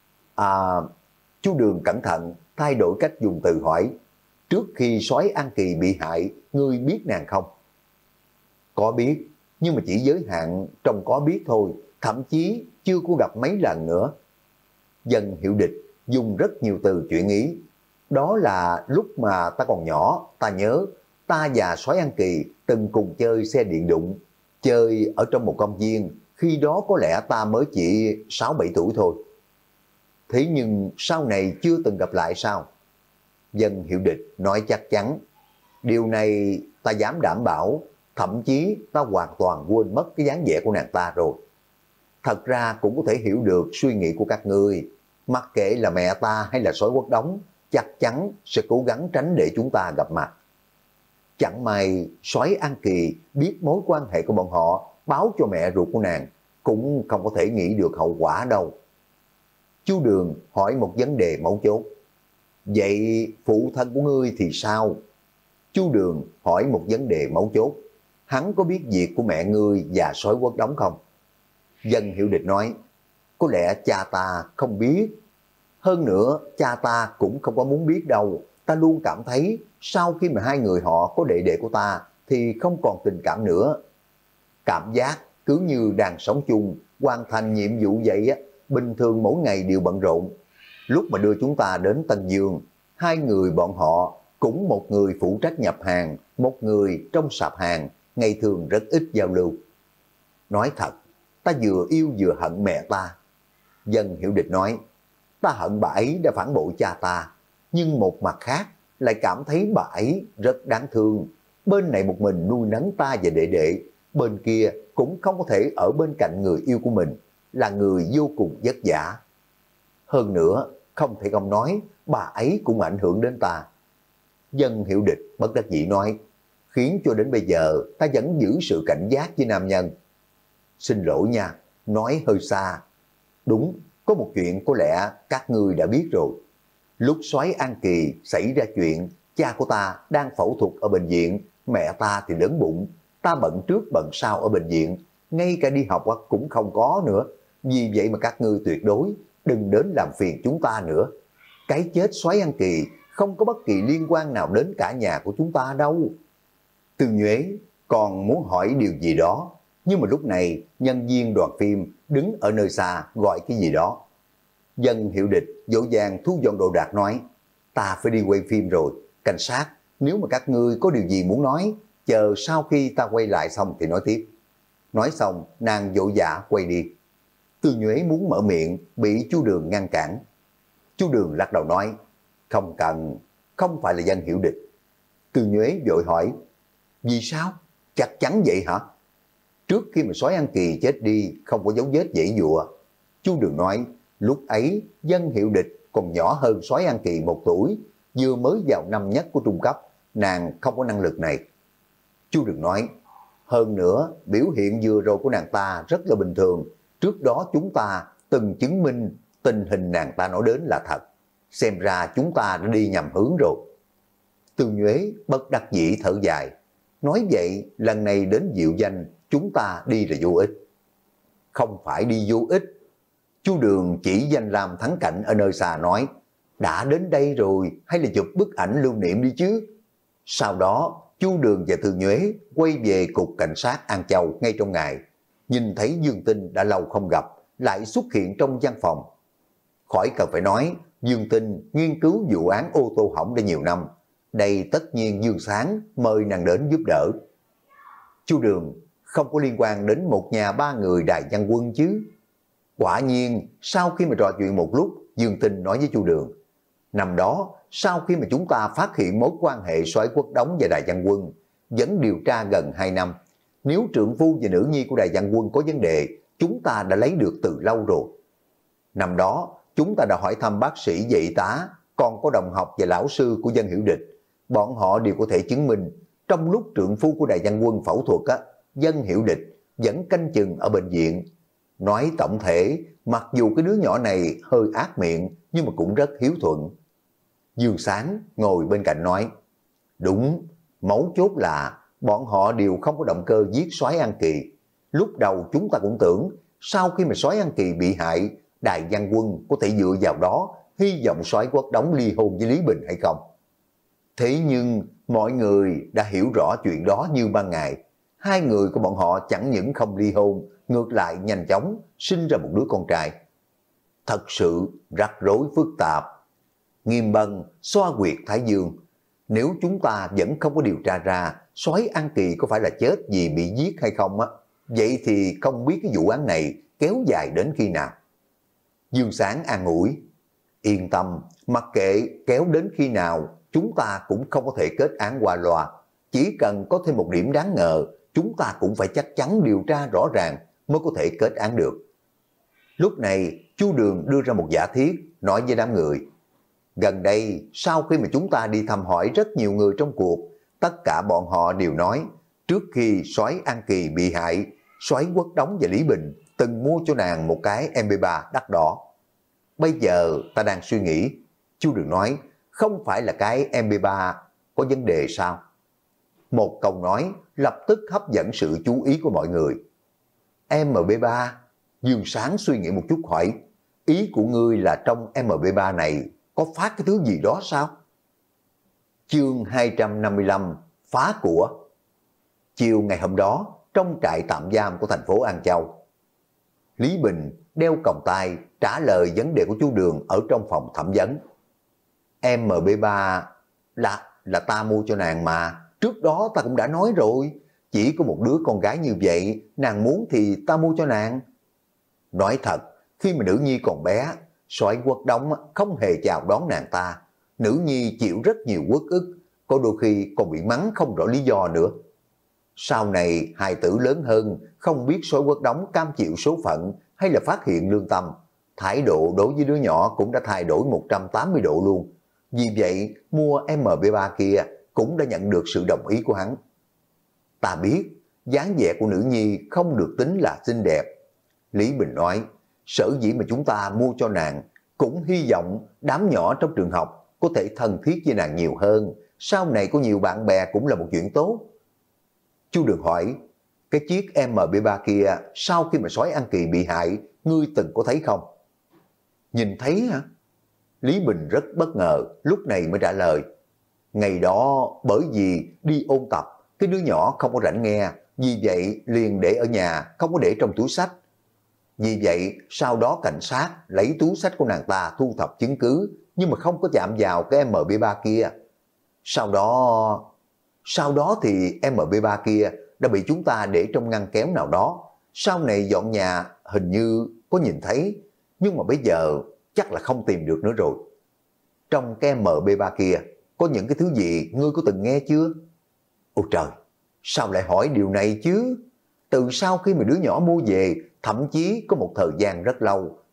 Chu Đường cẩn thận thay đổi cách dùng từ hỏi: trước khi soái An Kỳ bị hại, ngươi biết nàng không? Có biết, nhưng mà chỉ giới hạn trong có biết thôi, thậm chí chưa có gặp mấy lần nữa. Dân Hiệu Địch dùng rất nhiều từ chuyển ý. Đó là lúc mà ta còn nhỏ, ta nhớ ta và soái An Kỳ từng cùng chơi xe điện đụng, chơi ở trong một công viên, khi đó có lẽ ta mới chỉ 6-7 tuổi thôi. Thế nhưng sau này chưa từng gặp lại sao? Dân Hiệu Địch nói chắc chắn: điều này ta dám đảm bảo, thậm chí ta hoàn toàn quên mất cái dáng vẻ của nàng ta rồi. Thật ra cũng có thể hiểu được suy nghĩ của các ngươi, mặc kệ là mẹ ta hay là soái Quốc Đống, chắc chắn sẽ cố gắng tránh để chúng ta gặp mặt. Chẳng may soái An Kỳ biết mối quan hệ của bọn họ, báo cho mẹ ruột của nàng, cũng không có thể nghĩ được hậu quả đâu. Chu Đường hỏi một vấn đề mấu chốt: vậy phụ thân của ngươi thì sao? Chu Đường hỏi một vấn đề mấu chốt: hắn có biết việc của mẹ ngươi và soái Quốc Đống không? Dân Hiệu Địch nói: có lẽ cha ta không biết. Hơn nữa cha ta cũng không có muốn biết đâu. Ta luôn cảm thấy sau khi mà hai người họ có đệ đệ của ta thì không còn tình cảm nữa. Cảm giác cứ như đang sống chung, hoàn thành nhiệm vụ vậy á. Bình thường mỗi ngày đều bận rộn. Lúc mà đưa chúng ta đến Tân Dương, hai người bọn họ cũng một người phụ trách nhập hàng, một người trong sạp hàng, ngày thường rất ít giao lưu. Nói thật, ta vừa yêu vừa hận mẹ ta. Dân Hiệu Địch nói: ta hận bà ấy đã phản bội cha ta, nhưng một mặt khác lại cảm thấy bà ấy rất đáng thương. Bên này một mình nuôi nấng ta và đệ đệ, bên kia cũng không có thể ở bên cạnh người yêu của mình, là người vô cùng vất vả. Hơn nữa, không thể không nói, bà ấy cũng ảnh hưởng đến ta. Dân Hiệu Địch bất đắc dĩ nói: khiến cho đến bây giờ ta vẫn giữ sự cảnh giác với nam nhân. Xin lỗi nha, nói hơi xa. Đúng, có một chuyện có lẽ các ngươi đã biết rồi. Lúc soái An Kỳ xảy ra chuyện, cha của ta đang phẫu thuật ở bệnh viện, mẹ ta thì lớn bụng, ta bận trước bận sau ở bệnh viện, ngay cả đi học cũng không có nữa. Vì vậy mà các ngươi tuyệt đối đừng đến làm phiền chúng ta nữa. Cái chết soái An Kỳ không có bất kỳ liên quan nào đến cả nhà của chúng ta đâu. Từ Nhuế còn muốn hỏi điều gì đó, nhưng mà lúc này nhân viên đoàn phim đứng ở nơi xa gọi cái gì đó. Dân Hiệu Địch dỗ dàng thu dọn đồ đạc nói: ta phải đi quay phim rồi, cảnh sát, nếu mà các ngươi có điều gì muốn nói, chờ sau khi ta quay lại xong thì nói tiếp. Nói xong nàng vội vã quay đi. Từ Nhuế muốn mở miệng bị Chu Đường ngăn cản. Chu Đường lắc đầu nói: không cần, không phải là Dân Hiệu Địch. Từ Nhuế vội hỏi: vì sao? Chắc chắn vậy hả? Trước khi mà soái An Kỳ chết đi không có dấu vết dãy dụa. Chu Đường nói: Lúc ấy, Dân Hiệu Địch còn nhỏ hơn soái An Kỳ 1 tuổi, vừa mới vào năm nhất của trung cấp, nàng không có năng lực này. Chu Đường nói, hơn nữa, biểu hiện vừa rồi của nàng ta rất là bình thường, trước đó chúng ta từng chứng minh tình hình nàng ta nói đến là thật, xem ra chúng ta đã đi nhầm hướng rồi. Từ Nhuế bất đắc dĩ thở dài, nói vậy lần này đến Diệu Danh chúng ta đi là vô ích. Không phải đi vô ích. Chu Đường chỉ danh lam thắng cảnh ở nơi xa nói, đã đến đây rồi hay là chụp bức ảnh lưu niệm đi chứ. Sau đó Chu Đường và Từ Nhuế quay về cục cảnh sát An Châu ngay trong ngày, nhìn thấy Dương Tinh đã lâu không gặp, lại xuất hiện trong văn phòng. Khỏi cần phải nói, Dương Tinh nghiên cứu vụ án ô tô hỏng đã nhiều năm, đây tất nhiên Dương Sáng mời nàng đến giúp đỡ. Chu Đường, không có liên quan đến một nhà 3 người Đài Văn Quân chứ? Quả nhiên, sau khi mà trò chuyện một lúc, Dương Tinh nói với Chu Đường, năm đó, sau khi mà chúng ta phát hiện mối quan hệ soái Quốc Đống và Đài Văn Quân, vẫn điều tra gần 2 năm, nếu trượng phu và nữ nhi của Đài Văn Quân có vấn đề, chúng ta đã lấy được từ lâu rồi. Năm đó, chúng ta đã hỏi thăm bác sĩ và y tá, còn có đồng học và lão sư của Dân Hiểu Địch. Bọn họ đều có thể chứng minh, trong lúc trượng phu của Đài Văn Quân phẫu thuật, Dân Hiểu Địch vẫn canh chừng ở bệnh viện. Nói tổng thể, mặc dù cái đứa nhỏ này hơi ác miệng, nhưng mà cũng rất hiếu thuận. Dương Sáng ngồi bên cạnh nói, đúng, mấu chốt là bọn họ đều không có động cơ giết soái An Kỳ. Lúc đầu chúng ta cũng tưởng, sau khi mà soái An Kỳ bị hại, Đài Văn Quân có thể dựa vào đó, hy vọng soái Quốc Đống ly hôn với Lý Bình hay không. Thế nhưng, mọi người đã hiểu rõ chuyện đó như ban ngày. Hai người của bọn họ chẳng những không ly hôn, ngược lại nhanh chóng sinh ra một đứa con trai. Thật sự rắc rối phức tạp. Nghiêm Bân xoa huyệt Thái Dương. Nếu chúng ta vẫn không có điều tra ra soái An Kỳ có phải là chết vì bị giết hay không vậy thì không biết cái vụ án này kéo dài đến khi nào. Dương Sáng an ủi, yên tâm, mặc kệ kéo đến khi nào, chúng ta cũng không có thể kết án qua loa. Chỉ cần có thêm một điểm đáng ngờ, chúng ta cũng phải chắc chắn điều tra rõ ràng mới có thể kết án được. Lúc này, Chu Đường đưa ra một giả thiết, nói với đám người, gần đây, sau khi mà chúng ta đi thăm hỏi rất nhiều người trong cuộc, tất cả bọn họ đều nói, trước khi soái An Kỳ bị hại, soái Quốc Đống và Lý Bình từng mua cho nàng một cái MP3 đắt đỏ. Bây giờ ta đang suy nghĩ, Chu Đường nói, không phải là cái MP3 có vấn đề sao? Một câu nói lập tức hấp dẫn sự chú ý của mọi người. MP3, Dương Sáng suy nghĩ một chút hỏi, ý của ngươi là trong MP3 này có phát cái thứ gì đó sao? Chương 255, phá của. Chiều ngày hôm đó, trong trại tạm giam của thành phố An Châu, Lý Bình đeo còng tay trả lời vấn đề của Chu Đường ở trong phòng thẩm vấn. MB3 là ta mua cho nàng mà, trước đó ta cũng đã nói rồi, chỉ có một đứa con gái như vậy, nàng muốn thì ta mua cho nàng. Nói thật, khi mà nữ nhi còn bé, soái Quốc Đống không hề chào đón nàng ta, nữ nhi chịu rất nhiều uất ức, có đôi khi còn bị mắng không rõ lý do nữa. Sau này hài tử lớn hơn, không biết soái Quốc Đống cam chịu số phận hay là phát hiện lương tâm, thái độ đối với đứa nhỏ cũng đã thay đổi 180 độ luôn. Vì vậy, mua MP3 kia cũng đã nhận được sự đồng ý của hắn. Ta biết, dáng vẻ của nữ nhi không được tính là xinh đẹp. Lý Bình nói, sở dĩ mà chúng ta mua cho nàng, cũng hy vọng đám nhỏ trong trường học có thể thân thiết với nàng nhiều hơn, sau này có nhiều bạn bè cũng là một chuyện tốt. Chu Đường hỏi, cái chiếc MP3 kia sau khi mà soái An Kỳ bị hại, ngươi từng có thấy không? Nhìn thấy hả? Lý Bình rất bất ngờ, lúc này mới trả lời. Ngày đó bởi vì đi ôn tập, cái đứa nhỏ không có rảnh nghe, vì vậy liền để ở nhà, không có để trong túi sách. Vì vậy sau đó cảnh sát lấy túi sách của nàng ta thu thập chứng cứ, nhưng mà không có chạm vào cái MP3 kia. Sau đó thì MP3 kia đã bị chúng ta để trong ngăn kéo nào đó. Sau này dọn nhà hình như có nhìn thấy, nhưng mà bây giờ chắc là không tìm được nữa rồi. Trong cái MP3 kia có những cái thứ gì ngươi có từng nghe chưa? Ôi trời, sao lại hỏi điều này chứ? Từ sau khi mà đứa nhỏ mua về, thậm chí có một thời gian rất lâu,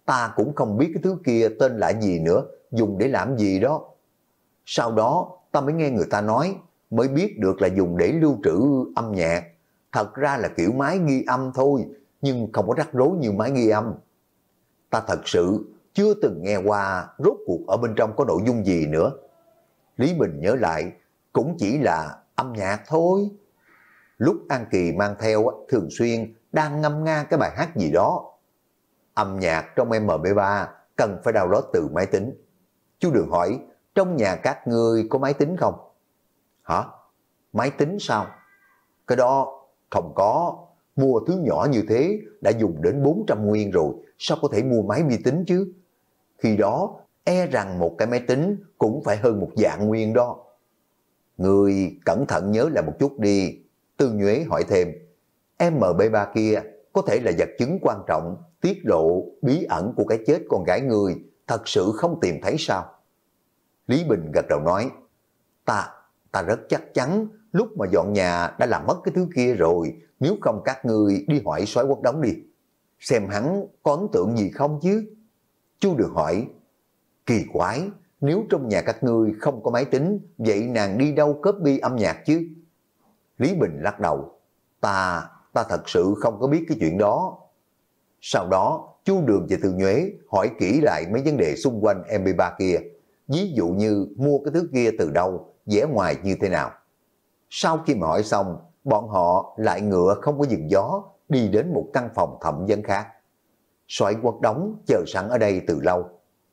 ta cũng không biết cái thứ kia tên là gì nữa, dùng để làm gì đó. Sau đó ta mới nghe người ta nói, mới biết được là dùng để lưu trữ âm nhạc. Thật ra là kiểu máy ghi âm thôi, nhưng không có rắc rối như máy ghi âm. Ta thật sự chưa từng nghe qua rốt cuộc ở bên trong có nội dung gì nữa. Lý Bình nhớ lại, cũng chỉ là âm nhạc thôi. Lúc An Kỳ mang theo thường xuyên đang ngâm nga cái bài hát gì đó. Âm nhạc trong MP3 cần phải download từ máy tính. Chú Đường hỏi, trong nhà các ngươi có máy tính không? Hả? Máy tính sao? Cái đó không có. Mua thứ nhỏ như thế đã dùng đến 400 nguyên rồi, sao có thể mua máy vi tính chứ? Khi đó e rằng một cái máy tính cũng phải hơn 1 vạn nguyên đó. Người cẩn thận nhớ lại một chút đi. Tư Nhuế hỏi thêm, MP3 kia có thể là vật chứng quan trọng, tiết lộ bí ẩn của cái chết con gái người, thật sự không tìm thấy sao? Lý Bình gật đầu nói, ta rất chắc chắn lúc mà dọn nhà đã làm mất cái thứ kia rồi, nếu không các ngươi đi hỏi Soái Quốc Đống đi, xem hắn có ấn tượng gì không chứ. Chu Đường hỏi, kỳ quái, nếu trong nhà các ngươi không có máy tính, vậy nàng đi đâu copy âm nhạc chứ? Lý Bình lắc đầu, ta thật sự không có biết cái chuyện đó. Sau đó, Chu Đường và Từ Nhuế hỏi kỹ lại mấy vấn đề xung quanh MP3 kia, ví dụ như mua cái thứ kia từ đâu, vẻ ngoài như thế nào. Sau khi mà hỏi xong, bọn họ lại ngựa không có dừng gió, đi đến một căn phòng thẩm vấn khác. Soái Quốc Đống chờ sẵn ở đây từ lâu.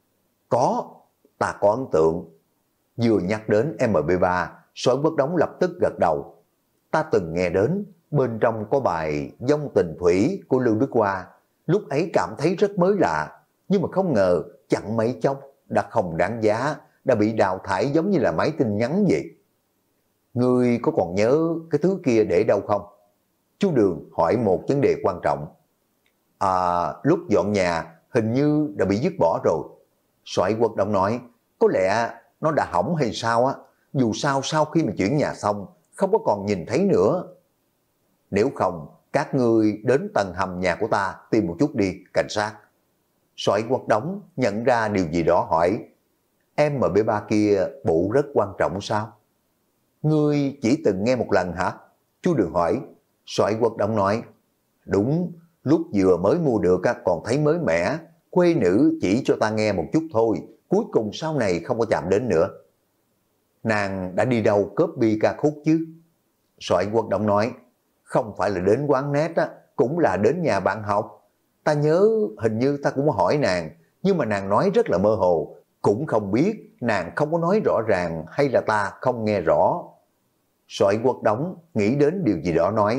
Ta có ấn tượng. Vừa nhắc đến MP3, Soái Quốc Đống lập tức gật đầu. Ta từng nghe đến, bên trong có bài Dông Tình Thủy của Lưu Đức Hoa, lúc ấy cảm thấy rất mới lạ, nhưng mà không ngờ chẳng mấy chốc đã không đáng giá, đã bị đào thải giống như là máy tin nhắn vậy. Ngươi có còn nhớ cái thứ kia để đâu không? Chú Đường hỏi một vấn đề quan trọng. Lúc dọn nhà hình như đã bị dứt bỏ rồi. Soái Quốc Đống nói, có lẽ nó đã hỏng hay sao á, dù sao sau khi mà chuyển nhà xong, không có còn nhìn thấy nữa. Nếu không, các ngươi đến tầng hầm nhà của ta tìm một chút đi, cảnh sát. Soái Quốc Đống nhận ra điều gì đó hỏi, MP3 kia bộ rất quan trọng sao? Ngươi chỉ từng nghe một lần hả? Chú Đường hỏi. Soái Quốc Đống nói, đúng, lúc vừa mới mua được còn thấy mới mẻ, quê nữ chỉ cho ta nghe một chút thôi, cuối cùng sau này không có chạm đến nữa. Nàng đã đi đâu copy ca khúc chứ? Soái Quốc Đống nói, không phải là đến quán net á, cũng là đến nhà bạn học. Ta nhớ hình như ta cũng hỏi nàng, nhưng mà nàng nói rất là mơ hồ, cũng không biết nàng không có nói rõ ràng hay là ta không nghe rõ. Soái Quốc Đống nghĩ đến điều gì đó nói,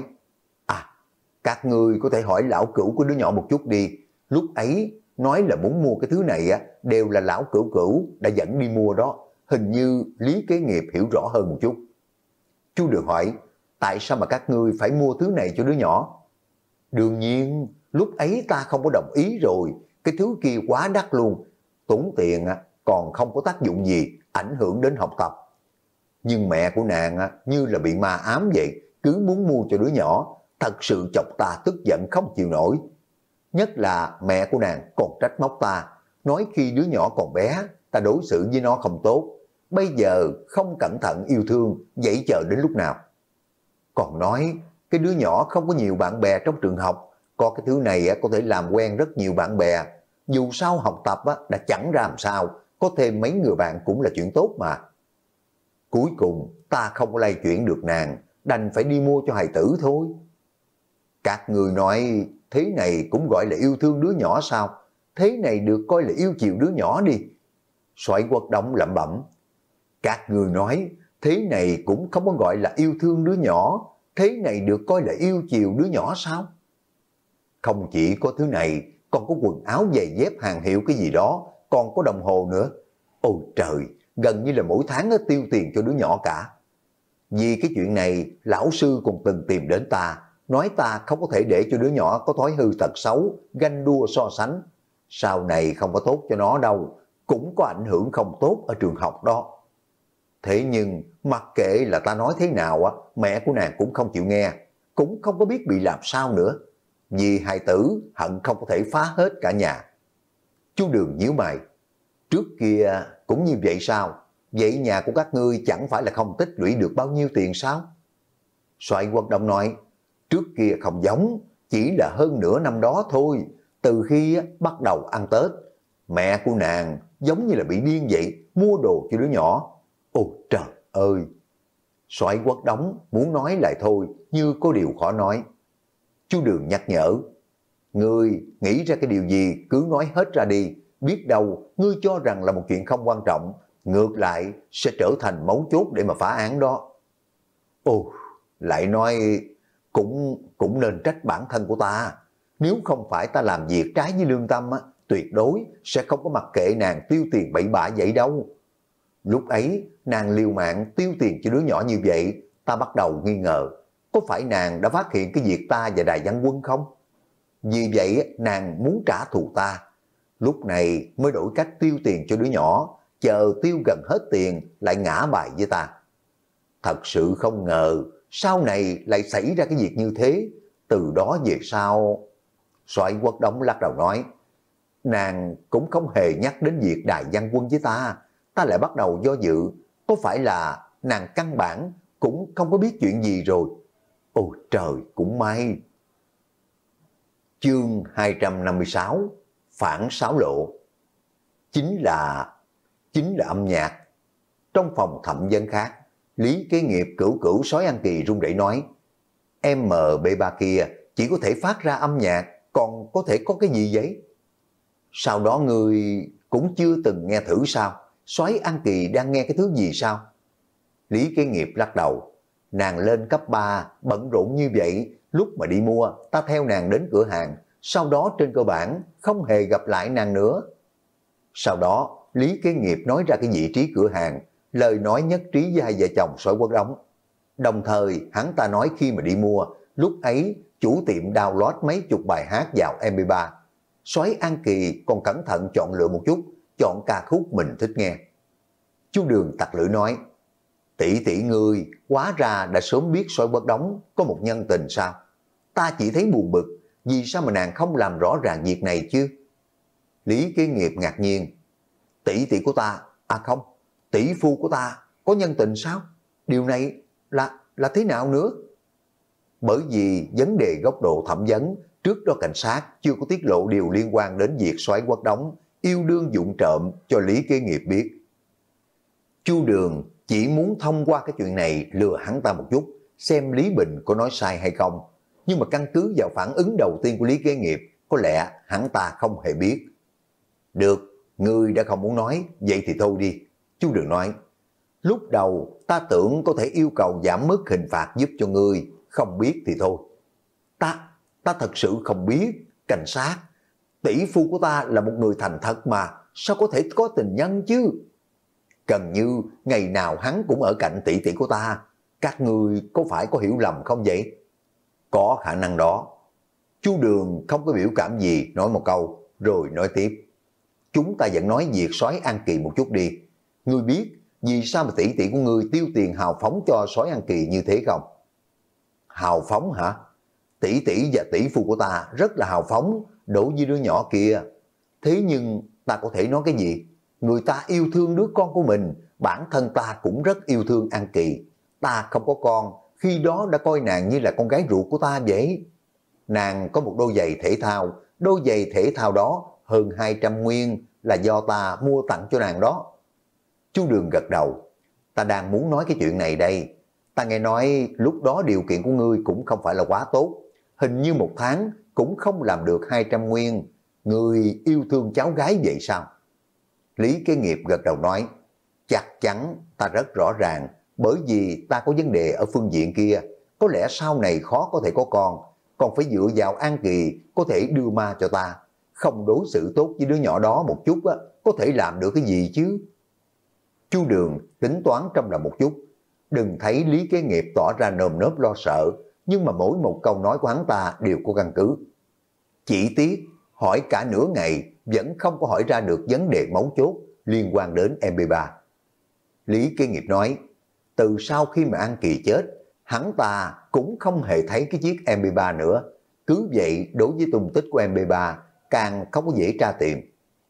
các ngươi có thể hỏi lão cửu của đứa nhỏ một chút đi, lúc ấy nói là muốn mua cái thứ này đều là lão cửu cửu đã dẫn đi mua đó, hình như Lý Kế Nghiệp hiểu rõ hơn một chút. Chú Đường hỏi, tại sao mà các ngươi phải mua thứ này cho đứa nhỏ? Đương nhiên, lúc ấy ta không có đồng ý rồi, cái thứ kia quá đắt luôn, tốn tiền còn không có tác dụng gì, ảnh hưởng đến học tập. Nhưng mẹ của nàng như là bị ma ám vậy, cứ muốn mua cho đứa nhỏ, thật sự chọc ta tức giận không chịu nổi. Nhất là mẹ của nàng còn trách móc ta, nói khi đứa nhỏ còn bé, ta đối xử với nó không tốt, bây giờ không cẩn thận yêu thương, vậy chờ đến lúc nào. Còn nói, cái đứa nhỏ không có nhiều bạn bè trong trường học, có cái thứ này có thể làm quen rất nhiều bạn bè, dù sao học tập đã chẳng ra làm sao, có thêm mấy người bạn cũng là chuyện tốt mà. Cuối cùng ta không có lay chuyển được nàng, đành phải đi mua cho hài tử thôi. Các người nói thế này cũng gọi là yêu thương đứa nhỏ sao? Thế này được coi là yêu chiều đứa nhỏ đi. Soái Quốc Đống lẩm bẩm. Các người nói thế này cũng không có gọi là yêu thương đứa nhỏ, thế này được coi là yêu chiều đứa nhỏ sao? Không chỉ có thứ này, còn có quần áo giày dép hàng hiệu cái gì đó, còn có đồng hồ nữa. Ôi trời, gần như là mỗi tháng tiêu tiền cho đứa nhỏ cả. Vì cái chuyện này, lão sư còn từng tìm đến ta, nói ta không có thể để cho đứa nhỏ có thói hư tật xấu, ganh đua so sánh. Sau này không có tốt cho nó đâu, cũng có ảnh hưởng không tốt ở trường học đó. Thế nhưng, mặc kệ là ta nói thế nào, mẹ của nàng cũng không chịu nghe, cũng không có biết bị làm sao nữa. Vì hài tử hận không có thể phá hết cả nhà. Chu Đường nhíu mày. Trước kia cũng như vậy sao? Vậy nhà của các ngươi chẳng phải là không tích lũy được bao nhiêu tiền sao? Soái Quốc Đông nói, trước kia không giống, chỉ là hơn nửa năm đó thôi. Từ khi bắt đầu ăn Tết, mẹ của nàng giống như là bị điên vậy, mua đồ cho đứa nhỏ. Ôi trời ơi! Soái Quốc Đống muốn nói lại thôi, như có điều khó nói. Chu Đường nhắc nhở, ngươi nghĩ ra cái điều gì cứ nói hết ra đi, biết đâu ngươi cho rằng là một chuyện không quan trọng, ngược lại sẽ trở thành mấu chốt để mà phá án đó. Ồ, lại nói cũng nên trách bản thân của ta. Nếu không phải ta làm việc trái với lương tâm á, tuyệt đối sẽ không có mặc kệ nàng tiêu tiền bậy bạ vậy đâu. Lúc ấy nàng liều mạng tiêu tiền cho đứa nhỏ như vậy, ta bắt đầu nghi ngờ, có phải nàng đã phát hiện cái việc ta và Đài Văn Quân không? Vì vậy nàng muốn trả thù ta. Lúc này mới đổi cách tiêu tiền cho đứa nhỏ, chờ tiêu gần hết tiền lại ngã bài với ta. Thật sự không ngờ sau này lại xảy ra cái việc như thế. Từ đó về sau... Soái Quốc Đống lắc đầu nói, nàng cũng không hề nhắc đến việc Đài Văn Quân với ta. Ta lại bắt đầu do dự, có phải là nàng căn bản cũng không có biết chuyện gì rồi. Ôi trời, cũng may. Chương 256, phản xáo lộ. Chính là âm nhạc. Trong phòng thẩm vấn khác, Lý Kế Nghiệp cửu cửu Soái An Kỳ run rẩy nói, MB3 kia chỉ có thể phát ra âm nhạc, còn có thể có cái gì vậy? Sau đó người cũng chưa từng nghe thử sao? Soái An Kỳ đang nghe cái thứ gì sao? Lý Kế Nghiệp lắc đầu, nàng lên cấp 3 bận rộn như vậy, lúc mà đi mua ta theo nàng đến cửa hàng, sau đó trên cơ bản không hề gặp lại nàng nữa. Sau đó Lý Kế Nghiệp nói ra cái vị trí cửa hàng, lời nói nhất trí với hai vợ chồng Soái Quốc Đống. Đồng thời hắn ta nói khi mà đi mua, lúc ấy chủ tiệm download mấy chục bài hát vào MP3. Soái An Kỳ còn cẩn thận chọn lựa một chút, chọn ca khúc mình thích nghe. Chu Đường tặc lưỡi nói, tỷ ngươi hóa ra đã sớm biết Soái Quốc Đống có một nhân tình sao? Ta chỉ thấy buồn bực, vì sao mà nàng không làm rõ ràng việc này chứ? Lý Kế Nghiệp ngạc nhiên, tỷ của ta, không, tỷ phu của ta có nhân tình sao? Điều này là thế nào nữa? Bởi vì vấn đề góc độ thẩm vấn, trước đó cảnh sát chưa có tiết lộ điều liên quan đến việc Soái Quốc Đống yêu đương vụng trộm cho Lý Kế Nghiệp biết. Chu Đường chỉ muốn thông qua cái chuyện này lừa hắn ta một chút, xem Lý Bình có nói sai hay không. Nhưng mà căn cứ vào phản ứng đầu tiên của Lý Kế Nghiệp, có lẽ hắn ta không hề biết. Được, ngươi đã không muốn nói, vậy thì thôi đi. Chu Đường nói, lúc đầu ta tưởng có thể yêu cầu giảm mức hình phạt giúp cho ngươi, không biết thì thôi. Ta thật sự không biết, cảnh sát. Tỷ phu của ta là một người thành thật mà, sao có thể có tình nhân chứ? Gần như ngày nào hắn cũng ở cạnh tỷ của ta. Các ngươi có phải có hiểu lầm không vậy? Có khả năng đó. Chu Đường không có biểu cảm gì, nói một câu, rồi nói tiếp. Chúng ta vẫn nói việc Soái An Kỳ một chút đi. Ngươi biết vì sao mà tỷ của ngươi tiêu tiền hào phóng cho Soái An Kỳ như thế không? Hào phóng hả? Tỷ và tỷ phu của ta rất là hào phóng đối với đứa nhỏ kia. Thế nhưng ta có thể nói cái gì? Người ta yêu thương đứa con của mình, bản thân ta cũng rất yêu thương An Kỳ. Ta không có con, khi đó đã coi nàng như là con gái ruột của ta vậy. Nàng có một đôi giày thể thao, đôi giày thể thao đó hơn 200 nguyên là do ta mua tặng cho nàng đó. Chu Đường gật đầu, ta đang muốn nói cái chuyện này đây. Ta nghe nói lúc đó điều kiện của ngươi cũng không phải là quá tốt, hình như một tháng cũng không làm được 200 nguyên. Ngươi yêu thương cháu gái vậy sao? Lý Kế Nghiệp gật đầu nói, chắc chắn ta rất rõ ràng, bởi vì ta có vấn đề ở phương diện kia, có lẽ sau này khó có thể có con, còn phải dựa vào An Kỳ có thể đưa ma cho ta, không đối xử tốt với đứa nhỏ đó một chút á, có thể làm được cái gì chứ? Chu Đường tính toán trong lòng một chút, đừng thấy Lý Kế Nghiệp tỏ ra nơm nớp lo sợ, nhưng mà mỗi một câu nói của hắn ta đều có căn cứ. Chỉ tiếc hỏi cả nửa ngày vẫn không có hỏi ra được vấn đề mấu chốt liên quan đến MP3. Lý Kế Nghiệp nói, từ sau khi mà An Kỳ chết, hắn ta cũng không hề thấy cái chiếc MP3 nữa. Cứ vậy đối với tung tích của MP3 càng không có dễ tra tìm.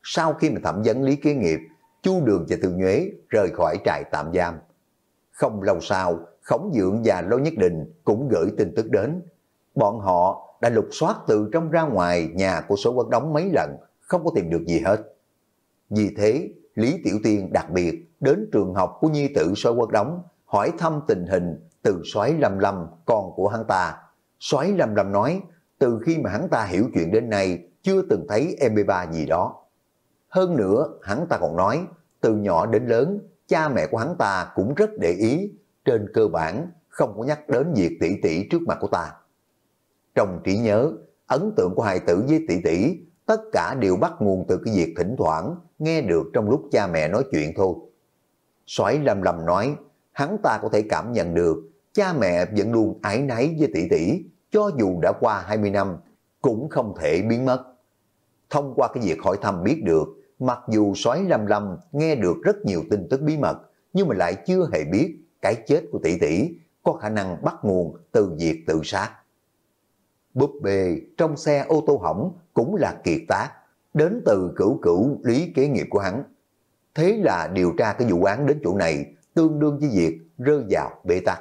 Sau khi mà thẩm vấn Lý Kế Nghiệp, Chu Đường và Từ Nhuế rời khỏi trại tạm giam. Không lâu sau, Khổng Vượng và Lô Nhất Định cũng gửi tin tức đến. Bọn họ đã lục soát từ trong ra ngoài nhà của Số Quốc Đống mấy lần, không có tìm được gì hết. Vì thế, Lý Tiểu Tiên đặc biệt đến trường học của nhi tử Số Quốc Đống, hỏi thăm tình hình từ Soái Lâm Lâm, con của hắn ta. Soái Lâm Lâm nói, từ khi mà hắn ta hiểu chuyện đến nay, chưa từng thấy MP3 gì đó. Hơn nữa, hắn ta còn nói, từ nhỏ đến lớn, cha mẹ của hắn ta cũng rất để ý, trên cơ bản không có nhắc đến việc tỷ tỷ trước mặt của ta. Trong trí nhớ, ấn tượng của hài tử với tỷ tỷ, tất cả đều bắt nguồn từ cái việc thỉnh thoảng nghe được trong lúc cha mẹ nói chuyện thôi. Soái Lâm Lâm nói, hắn ta có thể cảm nhận được cha mẹ vẫn luôn áy náy với tỷ tỷ, cho dù đã qua 20 năm, cũng không thể biến mất. Thông qua cái việc hỏi thăm biết được, mặc dù Soái Lâm Lâm nghe được rất nhiều tin tức bí mật, nhưng mà lại chưa hề biết cái chết của tỷ tỷ có khả năng bắt nguồn từ việc tự sát. Búp bê trong xe ô tô hỏng cũng là kiệt tác, đến từ cửu cửu Lý Kế Nghiệp của hắn. Thế là điều tra cái vụ án đến chỗ này tương đương với việc rơi vào bế tắc.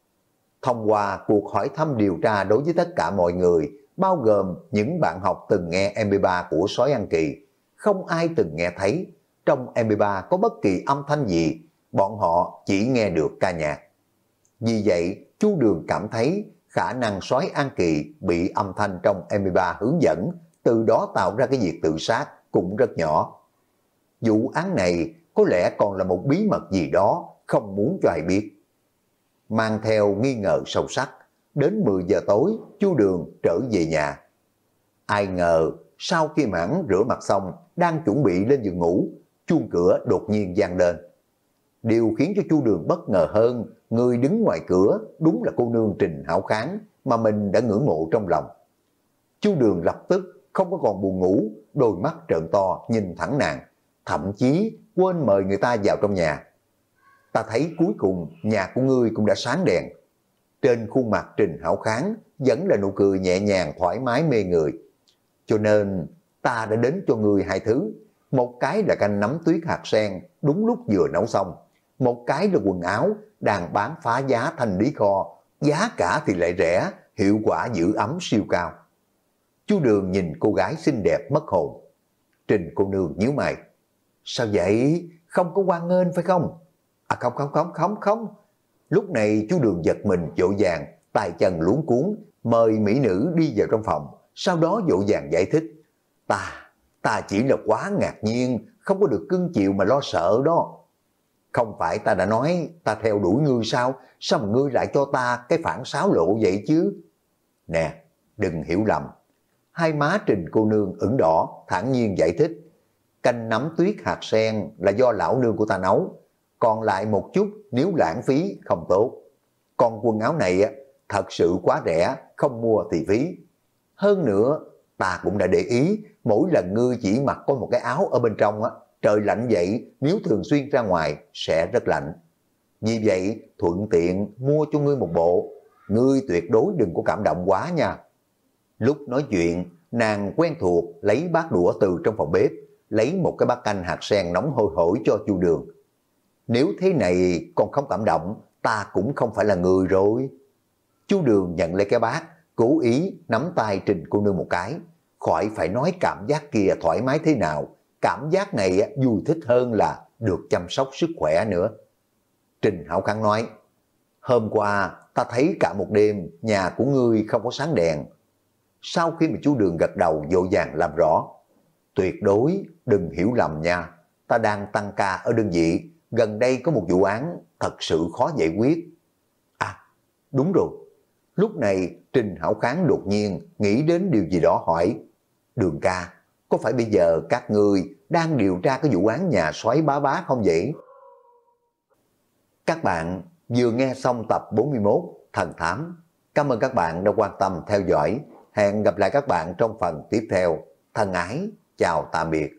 Thông qua cuộc hỏi thăm điều tra đối với tất cả mọi người, bao gồm những bạn học từng nghe MP3 của Soái An Kỳ, không ai từng nghe thấy trong MP3 có bất kỳ âm thanh gì, bọn họ chỉ nghe được ca nhạc. Vì vậy, Chu Đường cảm thấy khả năng Soái An Kỳ bị âm thanh trong MP3 hướng dẫn, từ đó tạo ra cái việc tự sát cũng rất nhỏ. Vụ án này có lẽ còn là một bí mật gì đó không muốn cho ai biết. Mang theo nghi ngờ sâu sắc, đến 10 giờ tối, Chu Đường trở về nhà. Ai ngờ, sau khi hắn rửa mặt xong, đang chuẩn bị lên giường ngủ, chuông cửa đột nhiên vang lên. Điều khiến cho Chu Đường bất ngờ hơn, người đứng ngoài cửa đúng là cô nương Trình Hảo Kháng mà mình đã ngưỡng mộ trong lòng. Chu Đường lập tức không có còn buồn ngủ, đôi mắt trợn to nhìn thẳng nàng, thậm chí quên mời người ta vào trong nhà. Ta thấy cuối cùng nhà của ngươi cũng đã sáng đèn. Trên khuôn mặt Trình Hảo Kháng vẫn là nụ cười nhẹ nhàng thoải mái mê người. Cho nên ta đã đến cho ngươi hai thứ. Một cái là canh nấm tuyết hạt sen đúng lúc vừa nấu xong. Một cái là quần áo đang bán phá giá thành lý kho. Giá cả thì lại rẻ, hiệu quả giữ ấm siêu cao. Chu Đường nhìn cô gái xinh đẹp mất hồn. Trình cô nương nhíu mày. Sao vậy? Không có hoan nghênh phải không? À không. Lúc này Chu Đường giật mình vội vàng, tay chân luống cuốn, mời mỹ nữ đi vào trong phòng, sau đó vội vàng giải thích. Ta chỉ là quá ngạc nhiên, không có được cưng chiều mà lo sợ đó. Không phải ta đã nói ta theo đuổi ngươi sao? Sao mà ngươi lại cho ta cái phản xáo lộ vậy chứ? Nè, đừng hiểu lầm. Hai má Trình cô nương ửng đỏ, thản nhiên giải thích. Canh nấm tuyết hạt sen là do lão nương của ta nấu. Còn lại một chút nếu lãng phí không tốt. Còn quần áo này thật sự quá rẻ, không mua thì phí. Hơn nữa, ta cũng đã để ý, mỗi lần ngươi chỉ mặc có một cái áo ở bên trong, trời lạnh vậy, nếu thường xuyên ra ngoài sẽ rất lạnh. Vì vậy, thuận tiện mua cho ngươi một bộ, ngươi tuyệt đối đừng có cảm động quá nha. Lúc nói chuyện, nàng quen thuộc lấy bát đũa từ trong phòng bếp, lấy một cái bát canh hạt sen nóng hôi hổi cho Chu Đường. Nếu thế này còn không cảm động, ta cũng không phải là người rồi. Chu Đường nhận lấy cái bát, cố ý nắm tay Trình cô nương một cái. Khỏi phải nói cảm giác kia thoải mái thế nào, cảm giác này vui thích hơn là được chăm sóc sức khỏe nữa. Trình Hảo Kháng nói, hôm qua ta thấy cả một đêm nhà của ngươi không có sáng đèn. Sau khi mà Chu Đường gật đầu vội vàng làm rõ, tuyệt đối đừng hiểu lầm nha, ta đang tăng ca ở đơn vị, gần đây có một vụ án thật sự khó giải quyết. À, đúng rồi. Lúc này Trình Hảo Kháng đột nhiên nghĩ đến điều gì đó hỏi, Đường ca, có phải bây giờ các ngươi đang điều tra cái vụ án nhà Soái Bá Bá không vậy? Các bạn vừa nghe xong tập 41 Thần Thám. Cảm ơn các bạn đã quan tâm theo dõi. Hẹn gặp lại các bạn trong phần tiếp theo. Thân ái, chào tạm biệt.